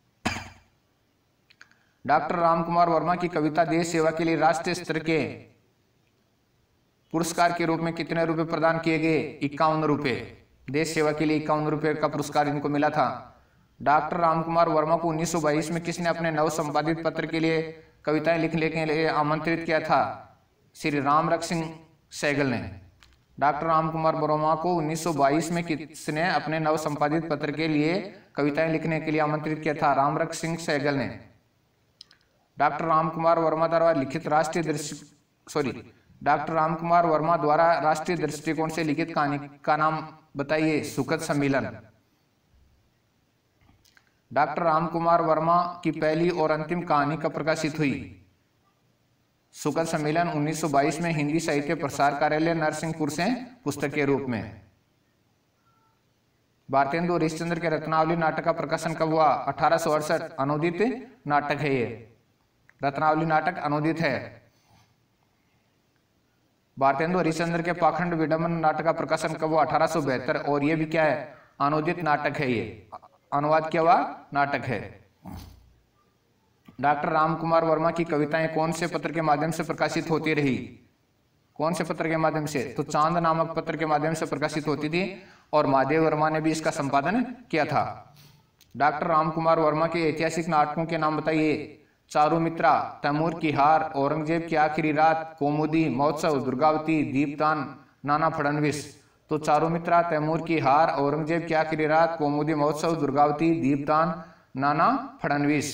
डॉक्टर रामकुमार वर्मा की कविता देश सेवा के लिए राष्ट्रीय स्तर के पुरस्कार के रूप में कितने रुपए प्रदान किए गए? इक्यावन रुपए। देश सेवा के लिए इक्यावन रुपए का पुरस्कार इनको मिला था। डॉक्टर रामकुमार वर्मा को उन्नीस सौ बाईस में किसने अपने नव संपादित पत्र के लिए कविताएं लिखने के लिए आमंत्रित किया था? श्री रामरख सिंह सहगल ने। डॉक्टर रामकुमार वर्मा को उन्नीस सौ बाईस में किसने अपने नव संपादित पत्र के लिए कविताएं लिखने के लिए आमंत्रित किया था? रामरख सिंह सहगल ने। डॉक्टर रामकुमार वर्मा द्वारा लिखित राष्ट्रीय दृष्टि सॉरी डॉक्टर रामकुमार वर्मा द्वारा राष्ट्रीय दृष्टिकोण से लिखित कहानी का नाम बताइए? सुखद सम्मेलन। डॉक्टर रामकुमार वर्मा की पहली और अंतिम कहानी कब प्रकाशित हुई? सुखद सम्मेलन उन्नीस सौ बाईस में हिंदी साहित्य प्रसार कार्यालय नरसिंहपुर से पुस्तक के रूप में। भारतेंदु हरिश्चंद्र के रत्नावली नाटक का प्रकाशन कब हुआ? अठारह सौ अड़सठ, अनुदित नाटक है ये। रत्नावली नाटक अनुदित है। भारतेंदु हरिश्चंद्र के पाखंड विडंबन नाटक का प्रकाशन कब हुआ? अठारह सौ बहत्तर, और ये भी क्या है? अनुदित नाटक है। ये अनुवाद किया हुआ नाटक है। डॉक्टर रामकुमार वर्मा की कविताएं कौन से पत्र के माध्यम से प्रकाशित होती रही? कौन से पत्र के माध्यम से? तो चांद नामक पत्र के माध्यम से प्रकाशित होती थी, और महादेव वर्मा ने भी इसका संपादन किया था। डॉक्टर रामकुमार वर्मा के ऐतिहासिक नाटकों के नाम बताइए? चारुमित्रा, तैमूर की हार, औरंगजेब की आखिरी रात, कौमुदी, महोत्सव, दुर्गावती, दीपदान, नाना फडणवीस। तो चारुमित्रा, तैमूर की हार, औरंगजेब की आखिरी रात, कौमुदी, महोत्सव, दुर्गावती, दीपदान, नाना फडणवीस।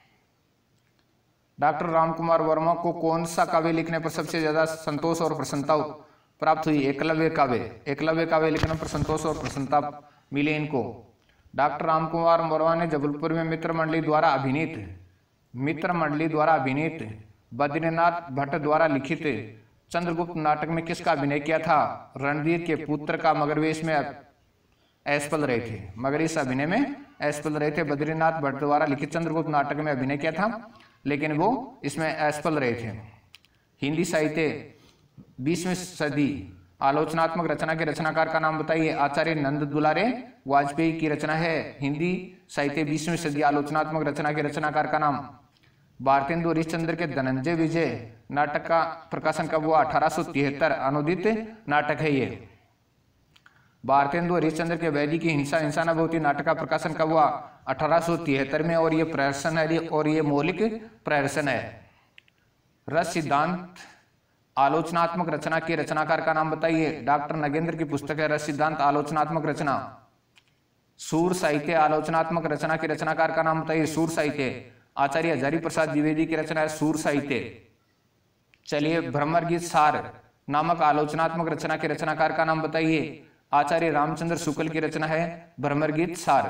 डॉक्टर रामकुमार वर्मा को कौन सा काव्य लिखने पर सबसे ज्यादा संतोष और प्रसन्नता प्राप्त हुई? एकलव्य काव्य। एकलव्य काव्य लिखने पर संतोष और प्रसन्नता मिली इनको। डॉक्टर रामकुमार वर्मा ने जबलपुर में मित्र मंडली द्वारा अभिनीत मित्र मंडली द्वारा अभिनीत बद्रीनाथ भट्ट द्वारा लिखित चंद्रगुप्त नाटक में किसका अभिनय किया था? रणधीर के पुत्र का मगरवेश में असफल रहे थे। मगर इस अभिनय में असफल रहे थे। बद्रीनाथ भट्ट द्वारा लिखित चंद्रगुप्त नाटक में अभिनय किया था, लेकिन वो इसमें असफल रहे थे। हिंदी साहित्य बीसवीं सदी आलोचनात्मक रचना के रचनाकार का नाम बताइए? आचार्य नंद दुलारे वाजपेयी की रचना है। हिंदी साहित्य बीसवीं सदी आलोचनात्मक रचना के रचनाकार का नाम? भारतेंदु हरिश्चंद्र के धनंजय विजय नाटक का प्रकाशन कब हुआ? अठारह सौ तिहत्तर, अनुदित नाटक है ये। भारतेंदु हरिश्चंद्र के वैदी की हिंसा हिंसानुभूति नाटक का प्रकाशन कब हुआ? अठारह सौ तिहत्तर में, और ये प्रहसन है और ये मौलिक प्रहसन है। रस सिद्धांत आलोचनात्मक रचना के रचनाकार का नाम बताइए? डॉक्टर नगेंद्र की पुस्तक है रस सिद्धांत आलोचनात्मक रचना। सूर साहित्य आलोचनात्मक रचना के रचनाकार का नाम बताइए? सूर साहित्य आचार्य हजारी प्रसाद द्विवेदी की रचना है सूर साहित्य। चलिए, भ्रमर गीत सार नामक आलोचनात्मक रचना के रचनाकार का नाम बताइए? आचार्य रामचंद्र शुक्ल की रचना है भ्रमर गीत सार।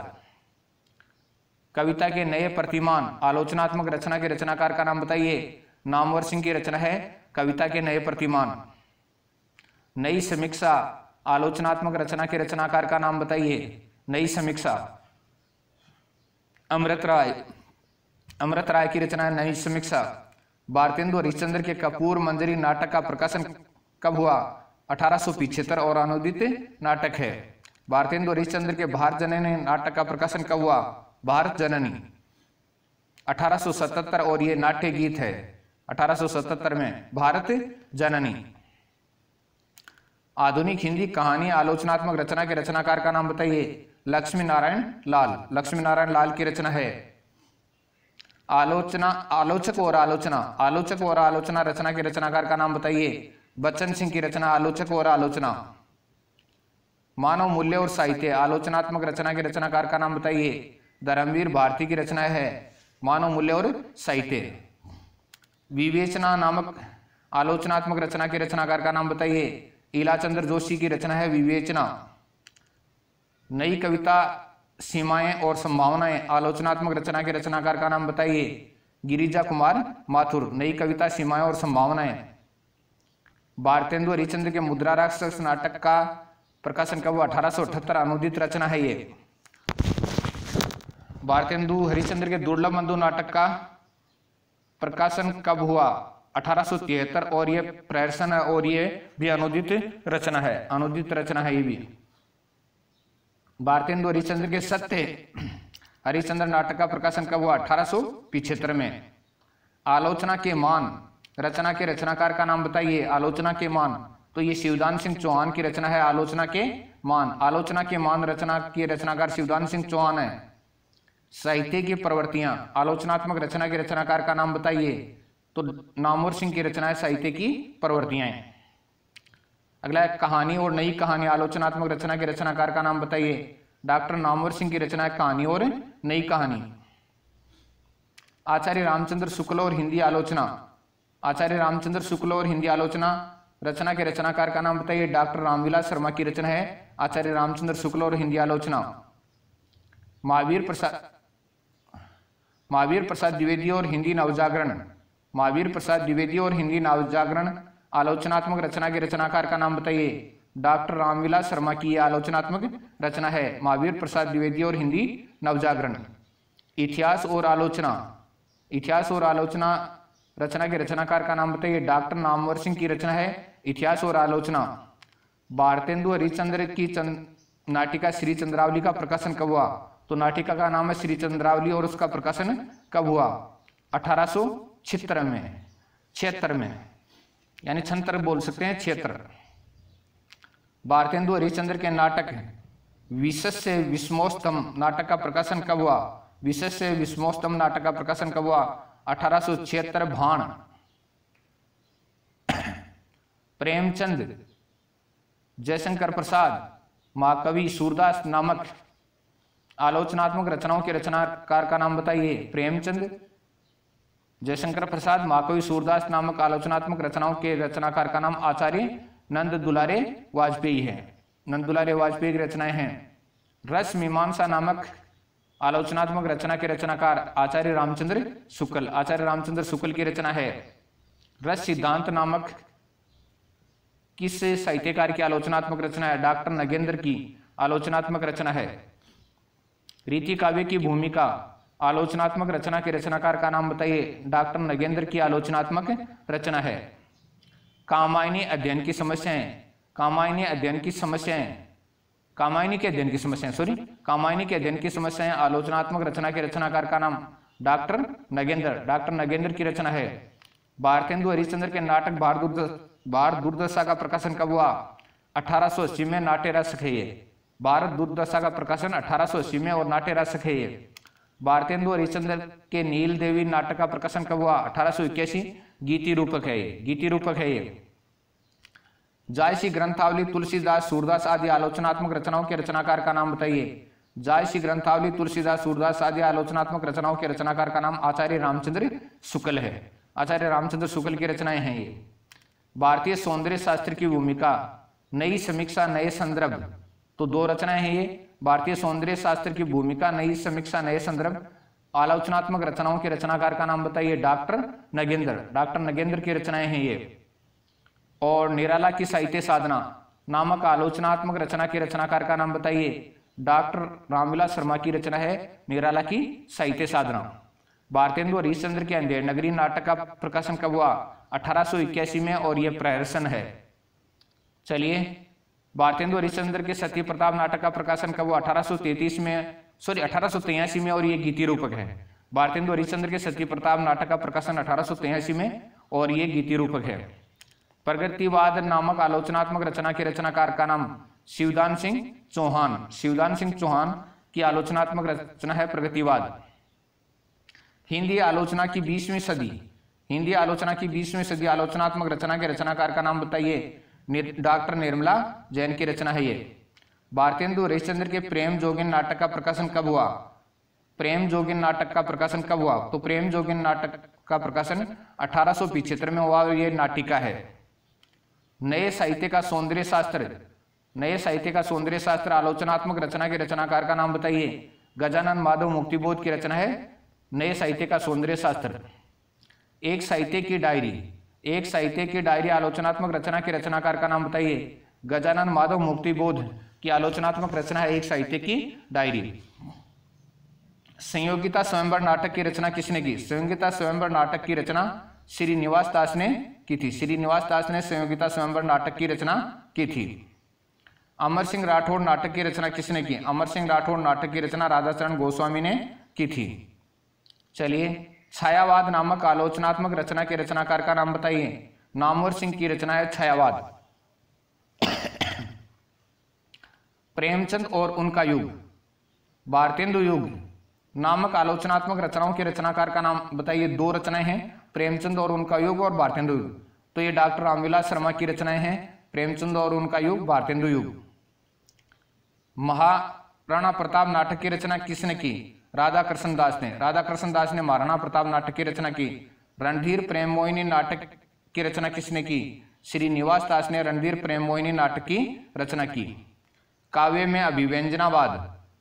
कविता के नए प्रतिमान आलोचनात्मक रचना के रचनाकार का नाम बताइए? नामवर सिंह की रचना है कविता के नए प्रतिमान। नई समीक्षा आलोचनात्मक रचना के रचनाकार का नाम बताइए? नई समीक्षा अमृत राय अमृत राय की रचना है नई समीक्षा। भारतेंदु हरिश्चंद्र के कपूर मंजरी नाटक का प्रकाशन कब हुआ? अठारह सौ पिछहत्तर, और अनुदित नाटक है। भारतेंदु हरिश्चंद्र के भारत जननी नाटक का प्रकाशन कब हुआ? भारत जननी अठारह सौ सतहत्तर, और ये नाट्य गीत है अठारह सौ सतहत्तर में भारत जननी। आधुनिक हिंदी कहानी आलोचनात्मक रचना के रचनाकार का नाम बताइए? लक्ष्मी नारायण लाल। लक्ष्मी नारायण लाल की रचना है। आलोचना आलोचक और आलोचना आलोचक और आलोचना रचना के रचनाकार का नाम बताइए? बच्चन सिंह की रचना आलोचक और आलोचना। मानव मूल्य और साहित्य, आलोचनात्मक रचना के रचनाकार का नाम बताइए। धर्मवीर भारती की रचना है मानव मूल्य और साहित्य। विवेचना नामक आलोचनात्मक रचना के रचनाकार का नाम बताइए। इलाचंद्र जोशी की रचना है विवेचना। नई कविता सीमाएं और संभावनाएं, आलोचनात्मक रचना के रचनाकार का नाम बताइए। गिरिजा कुमार माथुर। नई कविता सीमाएं और संभावनाएं। भारतेंदु हरिश्चंद्र के मुद्रा राक्षस नाटक का प्रकाशन कब हुआ? अठारह सौ अठहत्तर। अनुदित रचना है ये। भारतेंदु हरिश्चंद्र के दुर्लभ बंधु नाटक का प्रकाशन कब हुआ? अठारह सौ तिहत्तर। और ये प्रहसन है और ये भी अनुदित रचना है। अनुदित रचना है ये भी। भारतेंदु हरिश्चंद्र के सत्य हरिश्चंद्र नाटक का प्रकाशन कब हुआ? अठारह सौ पिछहत्तर में। आलोचना के मान रचना के रचनाकार का नाम बताइए। आलोचना के मान, तो ये शिवदान सिंह चौहान की रचना है आलोचना के मान। आलोचना के मान रचना के रचनाकार शिवदान सिंह चौहान है। साहित्य की प्रवृत्तियां, आलोचनात्मक रचना के रचनाकार का नाम बताइए। तो नामवर सिंह की रचना है साहित्य की प्रवृत्तियां। अगला है कहानी और नई कहानी, आलोचनात्मक रचना के रचनाकार का नाम बताइए। डॉक्टर नामवर सिंह की रचना है कहानी और नई कहानी। आचार्य रामचंद्र शुक्ल और हिंदी आलोचना, आचार्य रामचंद्र शुक्ल और हिंदी आलोचना रचना के रचनाकार का नाम बताइए। डॉक्टर रामविलास शर्मा की रचना है आचार्य रामचंद्र शुक्ल और हिंदी आलोचना। महावीर प्रसाद महावीर प्रसाद द्विवेदी और हिंदी नवजागरण, महावीर प्रसाद द्विवेदी और हिंदी नवजागरण आलोचनात्मक रचना के रचनाकार का नाम बताइए। डॉक्टर रामविलास शर्मा की आलोचनात्मक रचना है महावीर प्रसाद द्विवेदी और हिंदी नवजागरण। इतिहास और आलोचना, इतिहास और आलोचना रचना के रचनाकार का नाम बताइए। डॉक्टर नामवर सिंह की रचना है इतिहास और आलोचना। भारतेंदु हरिश्चंद्र की चंद, नाटिका श्री चंद्रावली का प्रकाशन कब हुआ? तो नाटिका का नाम है श्री चंद्रावली और उसका प्रकाशन कब हुआ? अठारह सौ छिहत्तर में, छिहत्तर में, यानी छंतर बोल सकते हैं, छिहत्तर। भारतेंदु हरिश्चंद्र के नाटक विशेष से विस्मोस्तम नाटक का प्रकाशन कब हुआ? विशेष से विस्मोस्तम नाटक का प्रकाशन कब हुआ? अठारह सौ छिहत्तर। भाण, प्रेमचंद, जयशंकर प्रसाद, महाकवि सूरदास नामक आलोचनात्मक रचनाओं के रचनाकार का नाम बताइए। प्रेमचंद, जयशंकर प्रसाद, महाकवि सूरदास नामक आलोचनात्मक रचनाओं के रचनाकार का नाम आचार्य नंद दुलारे वाजपेयी है। नंद दुलारे वाजपेयी की रचनाएं हैं। रस मीमांसा नामक आलोचनात्मक रचना के रचनाकार आचार्य रामचंद्र शुक्ल, आचार्य रामचंद्र शुक्ल की रचना है। रस सिद्धांत नामक किस साहित्यकार की आलोचनात्मक रचना है? डॉक्टर नगेंद्र की आलोचनात्मक रचना है। रीति काव्य की भूमिका आलोचनात्मक रचना के रचनाकार का नाम बताइए। डॉक्टर नगेंद्र की आलोचनात्मक रचना है। कामायनी अध्ययन की समस्याएं, कामायनी अध्ययन की समस्याएं, कामायनी के अध्ययन की समस्याएं सॉरी कामायनी के अध्ययन की समस्याएं आलोचनात्मक रचना के रचनाकार का नाम डॉक्टर नगेंद्र, डॉक्टर नगेंद्र की रचना है। भारतेंदु हरिश्चंद्र के नाटक भारत दुर्दशा का प्रकाशन कब हुआ? अठारह सौ अस्सी में। नाट्य रसक है ये। भारत दुर्दशा का प्रकाशन अठारह सौ अस्सी में और नाट्य रसक है ये। भारतेंदु हरिश्चंद्र के नील देवी नाटक का प्रकाशन कब हुआ? अठारह सौ इक्यासी। गीति रूपक है ये, गीति रूपक है ये। जायसी ग्रंथावली, तुलसीदास, सूरदास आदि आलोचनात्मक रचनाओं के रचनाकार का नाम बताइए। जायसी ग्रंथावली, तुलसीदास, सूरदास आदि आलोचनात्मक रचनाओं के रचनाकार का नाम आचार्य रामचंद्र शुक्ल है। आचार्य रामचंद्र शुक्ल की रचनाएं हैं ये। भारतीय सौंदर्य शास्त्र की भूमिका, नई समीक्षा, नए संदर्भ, तो दो रचनाएं हैं ये। भारतीय सौंदर्य शास्त्र की भूमिका, नई समीक्षा, नए संदर्भ। आलोचनात्मक रचनाओं के रचनाकार का नाम बताइए। डॉक्टर नगेंद्र, डॉक्टर नगेंद्र की रचनाएं हैं ये। और निराला की साहित्य साधना नामक आलोचनात्मक रचना के रचनाकार का नाम बताइए। डॉक्टर रामविलास शर्मा की रचना है निराला की साहित्य साधना। भारतेंदु हरिश्चंद्र के अंधेर नगरी नाटक का प्रकाशन कब हुआ? अठारह सौ इक्यासी में और यह प्रहसन है। चलिए, भारतेंदु हरिश्चंद्र के सत्य प्रताप नाटक का प्रकाशन कब हुआ? अठारह सौ तैंतीस में सॉरी अठारह सौ तिरासी में और ये गीति रूपक है। भारतेंदु हरिश्चंद्र के सत्य प्रताप नाटक का प्रकाशन अठारह सौ तिरासी में और ये गीति रूपक है। प्रगतिवाद नामक आलोचनात्मक रचना के रचनाकार का नाम शिवदान सिंह चौहान, शिवदान सिंह चौहान की आलोचनात्मक रचना है प्रगतिवाद। हिंदी आलोचना की बीसवीं सदी, हिंदी आलोचना की बीसवीं सदी आलोचनात्मक रचना के रचनाकार का नाम बताइए। डॉक्टर निर्मला जैन की रचना है ये। भारतेंदु हरिश्चंद्र के प्रेम जोगिन नाटक का प्रकाशन कब हुआ? प्रेम जोगिन नाटक का प्रकाशन कब हुआ? तो प्रेम जोगिन नाटक का प्रकाशन अठारह सौ पिछहत्तर में हुआ। ये नाटिका है। नए साहित्य का सौंदर्य शास्त्र, नए साहित्य का सौंदर्य शास्त्र आलोचनात्मक रचना के रचनाकार का नाम बताइए। गजानन माधव मुक्तिबोध की रचना है नए साहित्य का सौंदर्य शास्त्र। एक साहित्य की डायरी, एक साहित्य की डायरी आलोचनात्मक रचना के रचनाकार का नाम बताइए। गजानन माधव मुक्तिबोध की आलोचनात्मक रचना है एक साहित्य की डायरी। संयोगिता स्वयंवर नाटक की रचना किसने की? संयोगिता स्वयंवर नाटक की रचना श्रीनिवास दास ने की थी। श्रीनिवास दास ने संयोगिता स्वयंवर नाटक की रचना की थी। अमर सिंह राठौड़ नाटक की रचना किसने की? अमर सिंह राठौड़ नाटक की रचना राधाचरण गोस्वामी ने की थी। चलिए, छायावाद नामक आलोचनात्मक रचना के रचनाकार का नाम बताइए। नामवर सिंह की रचना है छायावाद। प्रेमचंद और उनका युग, भारतेंदु युग नामक आलोचनात्मक रचनाओं के रचनाकार का नाम बताइए। दो रचनाएं हैं, प्रेमचंद और उनका युग और भारतेंदु युग। तो ये डॉक्टर रामविलास शर्मा की रचनाएं हैं, प्रेमचंद और उनका युग, भारतेंदु युग। महाराणा प्रताप नाटक की रचना किसने की? राधा कृष्ण दास ने। राधा कृष्ण दास ने महाराणा प्रताप नाटक की रचना की। रणधीर प्रेम मोहिनी नाटक की रचना किसने की? श्रीनिवास दास ने रणधीर प्रेम मोहिनी नाटक की रचना की। काव्य में अभिव्यंजनावाद,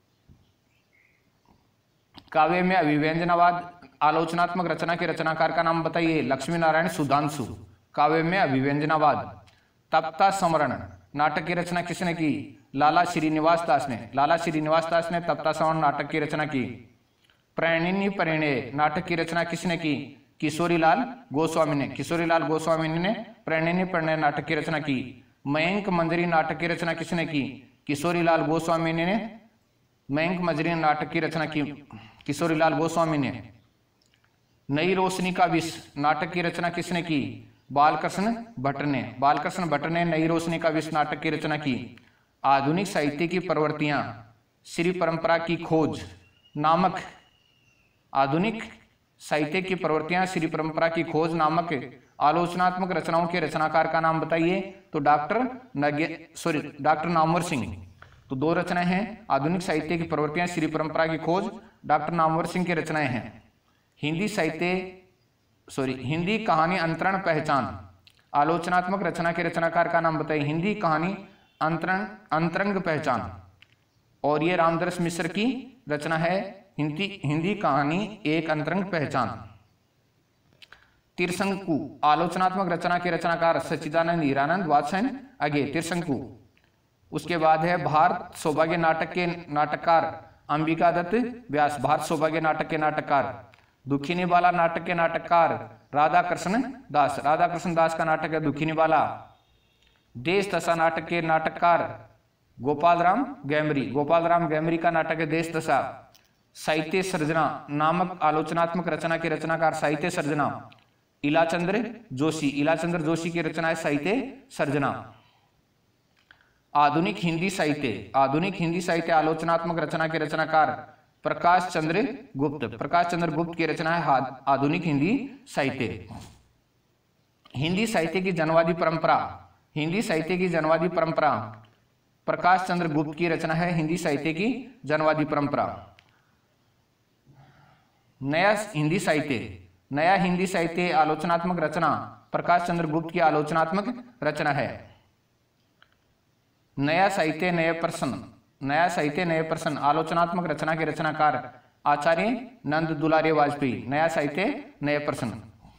काव्य में अभिव्यंजनावाद आलोचनात्मक रचना के रचनाकार का नाम बताइए। लक्ष्मी नारायण सुधांशु। काव्य में अभिव्यंजनावाद। तप्ता समरण नाटक की रचना किसने की? लाला श्रीनिवास दास ने। लाला श्रीनिवास दास ने तप्ता समरण नाटक की रचना की। प्रणिनी परिणय नाटक की रचना किसने की? किशोरीलाल गोस्वामी ने। किशोरीलाल गोस्वामी ने प्रणिनी परिणय नाटक की रचना की। मयंक मंजरी नाटक की रचना किसने की? किशोरीलाल गोस्वामी ने मयंक मंजरी नाटक की रचना की, किशोरीलाल गोस्वामी ने। नई रोशनी का विष नाटक की रचना किसने की? बालकृष्ण भट्ट ने। बालकृष्ण भट्ट ने नई रोशनी का विष नाटक की रचना की। आधुनिक साहित्य की प्रवृत्तियां, श्री परंपरा की खोज नामक, आधुनिक साहित्य की प्रवृत्तियां श्री परंपरा की खोज नामक आलोचनात्मक रचनाओं के रचनाकार का नाम बताइए। तो डॉक्टर नगे सॉरी डॉक्टर नामवर सिंह। तो दो रचनाएं हैं, आधुनिक साहित्य की प्रवृत्तियां श्री परंपरा की खोज, डॉक्टर नामवर सिंह की रचनाएं हैं। हिंदी साहित्य सॉरी हिंदी कहानी अंतरण पहचान आलोचनात्मक रचना के रचनाकार का नाम बताइए। हिंदी कहानी अंतरण अंतरंग पहचान, और ये रामदरस मिश्र की रचना है। हिंदी हिंदी कहानी एक अंतरंग पहचान। तिरशंकु आलोचनात्मक रचना के रचनाकार सच्चिदानंद हीरानंद वात्स्यन आगे तिरशंकु। उसके बाद है भारत सौभाग्य नाटक के नाटककार अंबिका दत्त व्यास। भारत सौभाग्य नाटक के नाटककार। दुखिनी बाला नाटक के नाटककार राधा कृष्ण दास। राधा कृष्ण दास का नाटक है दुखिनी बाला। देश दशा नाटक के नाटककार गोपाल राम गैमरी। गोपाल राम गैमरी का नाटक है देश दशा। साहित्य सर्जना नामक आलोचनात्मक रचना के रचनाकार साहित्य सर्जना इलाचंद्र जोशी। इलाचंद्र जोशी की रचना है साहित्य सर्जना। आधुनिक हिंदी साहित्य, आधुनिक हिंदी साहित्य आलोचनात्मक रचना के रचनाकार प्रकाश चंद्र गुप्त। प्रकाश चंद्र गुप्त की रचना है आधुनिक हिंदी साहित्य। हिंदी साहित्य की जनवादी परंपरा, हिंदी साहित्य की जनवादी परंपरा प्रकाश चंद्र गुप्त की रचना है हिंदी साहित्य की जनवादी परंपरा। नया हिंदी साहित्य, नया हिंदी साहित्य आलोचनात्मक रचना प्रकाश चंद्र गुप्त की आलोचनात्मक रचना है। नया साहित्य नए प्रश्न, नया साहित्य नए प्रश्न आलोचनात्मक रचना के रचनाकार आचार्य नंद दुलारी वाजपेयी। नया साहित्य नए प्रश्न।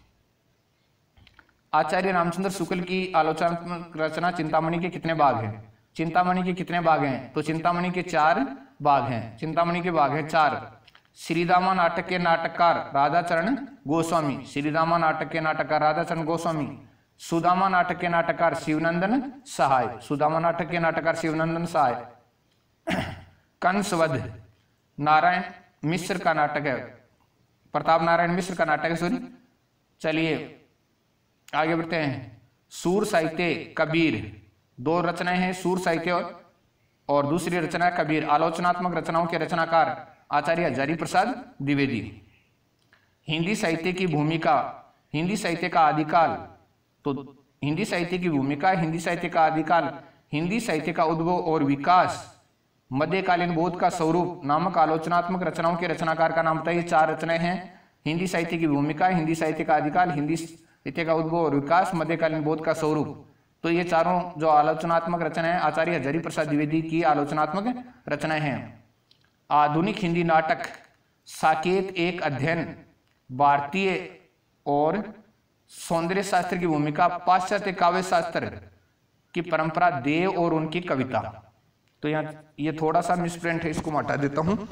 आचार्य रामचंद्र शुक्ल की आलोचनात्मक रचना चिंतामणि के कितने भाग हैं? चिंतामणि के कितने भाग हैं? तो चिंतामणि के चार भाग हैं। चिंतामणि के भाग हैं चार। श्रीदामा नाटक के नाटककार राधाचरण गोस्वामी। श्रीदामा नाटक के नाटककार राधाचरण गोस्वामी। सुदामा नाटक के नाटककार शिवनंदन सहाय। सुदामा नाटक के नाटककार शिवनंदन सहाय। कंसवध नारायण मिश्र का नाटक है, प्रताप नारायण मिश्र का नाटक है सॉरी। चलिए आगे बढ़ते हैं। सूर साहित्य कबीर। दो रचनाएं हैं, सूर साहित्य और दूसरी रचना कबीर। आलोचनात्मक रचनाओं के रचनाकार आचार्य हजारी प्रसाद द्विवेदी। हिंदी साहित्य की भूमिका हिंदी साहित्य का आदिकाल, तो हिंदी साहित्य की भूमिका, हिंदी साहित्य का आदिकाल, हिंदी साहित्य का उद्भव और विकास, मध्यकालीन बोध का स्वरूप नामक आलोचनात्मक रचनाओं के रचनाकार का नाम बताइए। चार रचनाएं हैं, हिंदी साहित्य की भूमिका, हिंदी साहित्य का आदिकाल, हिंदी साहित्य का उद्भव और विकास, मध्यकालीन बोध का स्वरूप। तो ये चारों जो आलोचनात्मक रचनाएं आचार्य हजारी प्रसाद द्विवेदी की आलोचनात्मक रचनाएं हैं। आधुनिक हिंदी नाटक, साकेत एक अध्ययन, भारतीय और सौंदर्य शास्त्र की भूमिका, पाश्चात्य काव्य शास्त्र की परंपरा, देव और उनकी कविता। तो यहाँ ये थोड़ा सा मिसप्रिंट है, इसको मैं हटा देता हूं।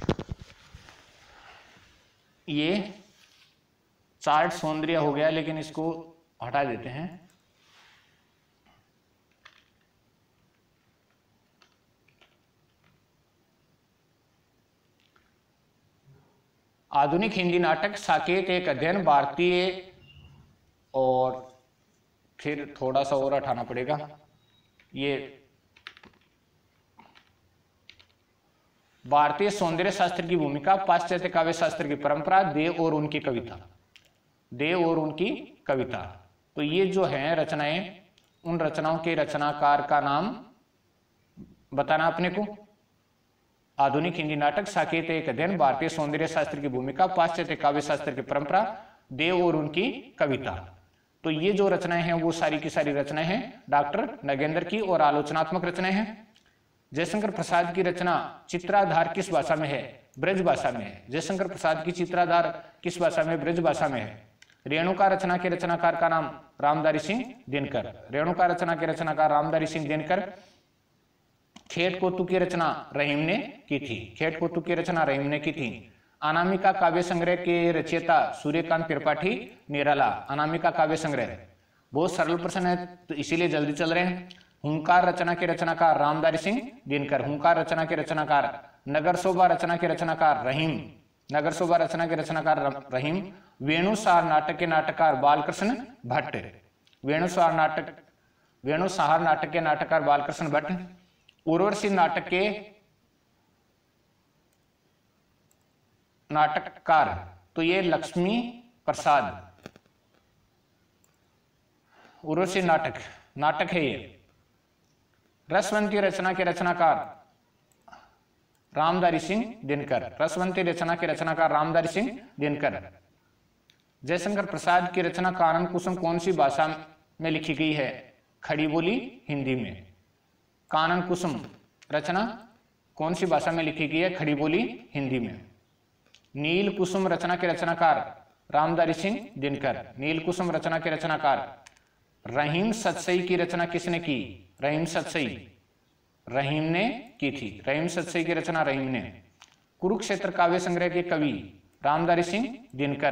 ये चार्ट सौंदर्य हो गया, लेकिन इसको हटा देते हैं। आधुनिक हिंदी नाटक, साकेत एक अध्ययन, भारतीय, और फिर थोड़ा सा और हटाना पड़ेगा, ये भारतीय सौंदर्य शास्त्र की भूमिका, पाश्चात्य काव्य शास्त्र की परंपरा, देव और उनकी कविता, देव और उनकी कविता। तो ये जो है रचनाएं, उन रचनाओं के रचनाकार का नाम बताना अपने को। आधुनिक हिंदी नाटक, साकेत एक अध्ययन, भारतीय सौंदर्य शास्त्र की भूमिका, पाश्चात्य काव्य शास्त्र की परंपरा, देव और उनकी कविता। तो ये जो रचनाएं हैं वो सारी की सारी रचनाएं हैं डॉक्टर नगेंद्र की और आलोचनात्मक रचनाएं हैं। जयशंकर प्रसाद की रचना चित्राधार किस भाषा में है? ब्रज भाषा में है। जयशंकर प्रसाद की चित्राधार किस भाषा में? ब्रज भाषा में है। रेणुका रचना के रचनाकार का नाम रामधारी सिंह दिनकर। रेणुका रचना के रचनाकार रामधारी सिंह दिनकर। खेत कोतु की रचना रहीम ने की थी। खेत कोतु की रचना रहीम ने की थी। अनामिका काव्य संग्रह के रचयिता सूर्यकांत त्रिपाठी निराला। अनामिका काव्य संग्रह बहुत सरल प्रश्न है, तो इसीलिए जल्दी चल रहे हैं। हुंकार रचना के रचनाकार रामधारी सिंह दिनकर। हुंकार रचना के रचनाकार। नगर शोभा रचना के रचनाकार रहीम। नगर शोभा रचना के रचनाकार रहीम। वेणुसार नाटक के नाटककार बालकृष्ण भट्ट। वेणुसार नाटक वेणुसार नाटक के नाटककार बालकृष्ण भट्ट। उर्वशी नाटक के नाटककार तो ये लक्ष्मी प्रसाद। उर्वशी नाटक नाटक है ये। रसवंती रचना के रचनाकार रामधारी सिंह दिनकर। रसवंती रचना के रचनाकार रामधारी सिंह दिनकर। जयशंकर प्रसाद की रचना कानन कुसुम कौन सी भाषा में लिखी गई है? खड़ी बोली हिंदी में। कानन कुसुम रचना कौन सी भाषा में लिखी गई है? खड़ी बोली हिंदी में। नील कुसुम रचना के रचनाकार रामधारी सिंह दिनकर। नील कुसुम रचना के रचनाकार। रहीम सतसई की रचना किसने की? रहीम सतसई रहीम ने की थी। रहीम सतसई की रचना रहीम ने। कुरुक्षेत्र काव्य संग्रह के कवि रामधारी सिंह दिनकर।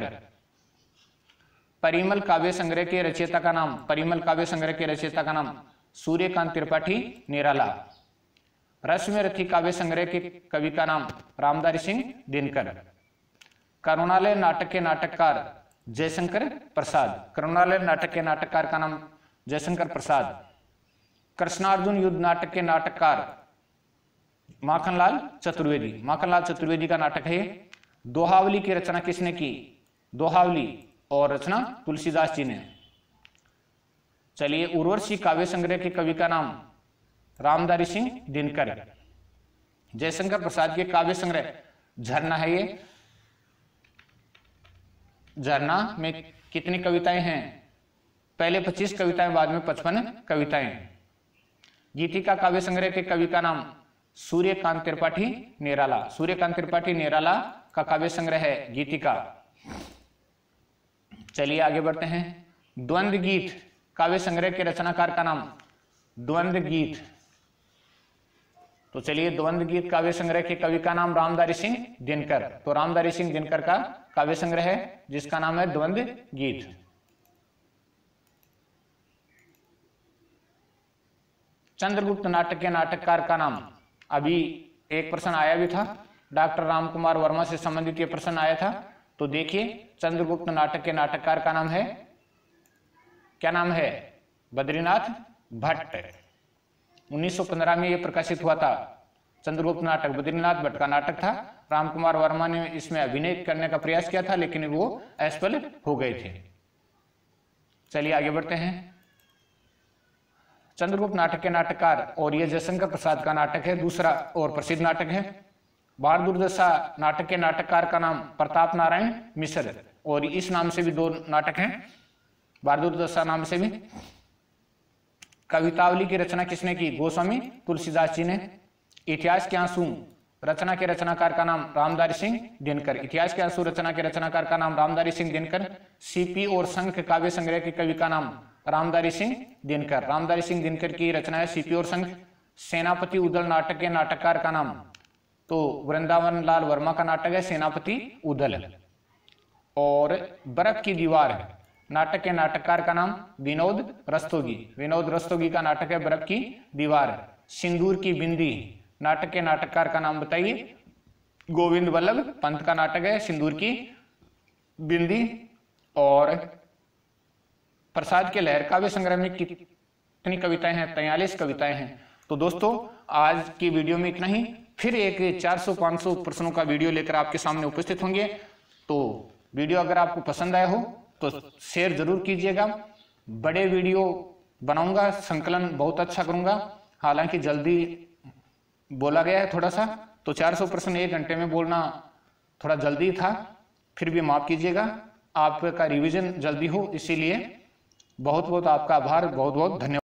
परिमल काव्य संग्रह के रचयिता का नाम परिमल काव्य संग्रह के रचयिता का नाम सूर्यकांत त्रिपाठी निराला। रश्मि रथी काव्य संग्रह के कवि का नाम रामधारी सिंह दिनकर। करुणालय नाटक के नाटककार जयशंकर प्रसाद। करुणालय नाटक के नाटककार का नाम जयशंकर प्रसाद। कृष्णार्जुन युद्ध नाटक के नाटककार माखनलाल चतुर्वेदी। माखनलाल चतुर्वेदी का नाटक है। दोहावली की रचना किसने की? दोहावली और रचना तुलसीदास जी ने। चलिए, उर्वशी काव्य संग्रह के कवि का नाम रामधारी सिंह दिनकर। जयशंकर प्रसाद के काव्य संग्रह झरना है। ये झरना में कितनी कविताएं हैं? पहले पच्चीस कविताएं, बाद में पचपन कविताएं। गीतिका काव्य संग्रह के कवि का नाम सूर्यकांत त्रिपाठी निराला। सूर्यकांत त्रिपाठी निराला का काव्य संग्रह है गीतिका। चलिए आगे बढ़ते हैं। द्वंद्व गीत काव्य संग्रह के रचनाकार का नाम द्वंद्व गीत। तो चलिए, द्वंद्व गीत काव्य संग्रह के कवि का नाम रामधारी सिंह दिनकर। तो रामधारी सिंह दिनकर का काव्य संग्रह है जिसका नाम है द्वंद्व गीत। चंद्रगुप्त नाटक के नाटककार का नाम, अभी एक प्रश्न आया भी था, डॉक्टर रामकुमार वर्मा से संबंधित ये प्रश्न आया था। तो देखिए, चंद्रगुप्त नाटक के नाटककार का नाम है, क्या नाम है? बद्रीनाथ भट्ट। उन्नीस सौ पंद्रह में यह प्रकाशित हुआ था। चंद्रगुप्त नाटक बद्रीनाथ भट्ट का नाटक था। रामकुमार वर्मा ने इसमें अभिनय करने का प्रयास किया था, लेकिन वो असफल हो गए थे। चलिए आगे बढ़ते हैं। चंद्रगुप्त नाटक के नाटककार, और यह जयशंकर प्रसाद का नाटक है, दूसरा और प्रसिद्ध नाटक है। बहादुर दशा नाटक के नाटककार का नाम प्रताप नारायण मिश्र, और इस नाम से भी दो नाटक हैं, बहादुर दशा नाम से भी। कवितावली की रचना किसने की? गोस्वामी तुलसीदास जी ने। इतिहास के आंसू रचना के रचनाकार का नाम रामधारी सिंह दिनकर। इतिहास के आंसू रचना के रचनाकार का नाम रामधारी सिंह दिनकर। सीपी और शंख काव्य संग्रह के कवि का नाम रामधारी सिंह दिनकर। रामधारी सिंह दिनकर की रचना है सीपी और शंख। सेनापति उदल नाटक के नाटककार का नाम, तो वृंदावन लाल वर्मा का नाटक है सेनापति उदल। और बर्फ की दीवार नाटक के नाटककार का नाम विनोद रस्तोगी। विनोद रस्तोगी का नाटक है बर्फ की दीवार। सिंदूर की बिंदी नाटक के नाटककार का नाम बताइए? गोविंद वल्लभ पंत का नाटक है सिंदूर की बिंदी। और प्रसाद के लहर काव्य संग्रह में कितनी कविताएं हैं? तैंतालीस कविताएं हैं। तो दोस्तों आज की वीडियो में इतना ही। फिर एक चार सौ पाँच सौ प्रश्नों का वीडियो लेकर आपके सामने उपस्थित होंगे। तो वीडियो अगर आपको पसंद आया हो तो शेयर जरूर कीजिएगा। बड़े वीडियो बनाऊंगा, संकलन बहुत अच्छा करूंगा। हालांकि जल्दी बोला गया है थोड़ा सा, तो चार सौ प्रश्न एक घंटे में बोलना थोड़ा जल्दी था, फिर भी माफ कीजिएगा। आपका रिवीजन जल्दी हो, इसीलिए बहुत बहुत आपका आभार, बहुत बहुत धन्यवाद।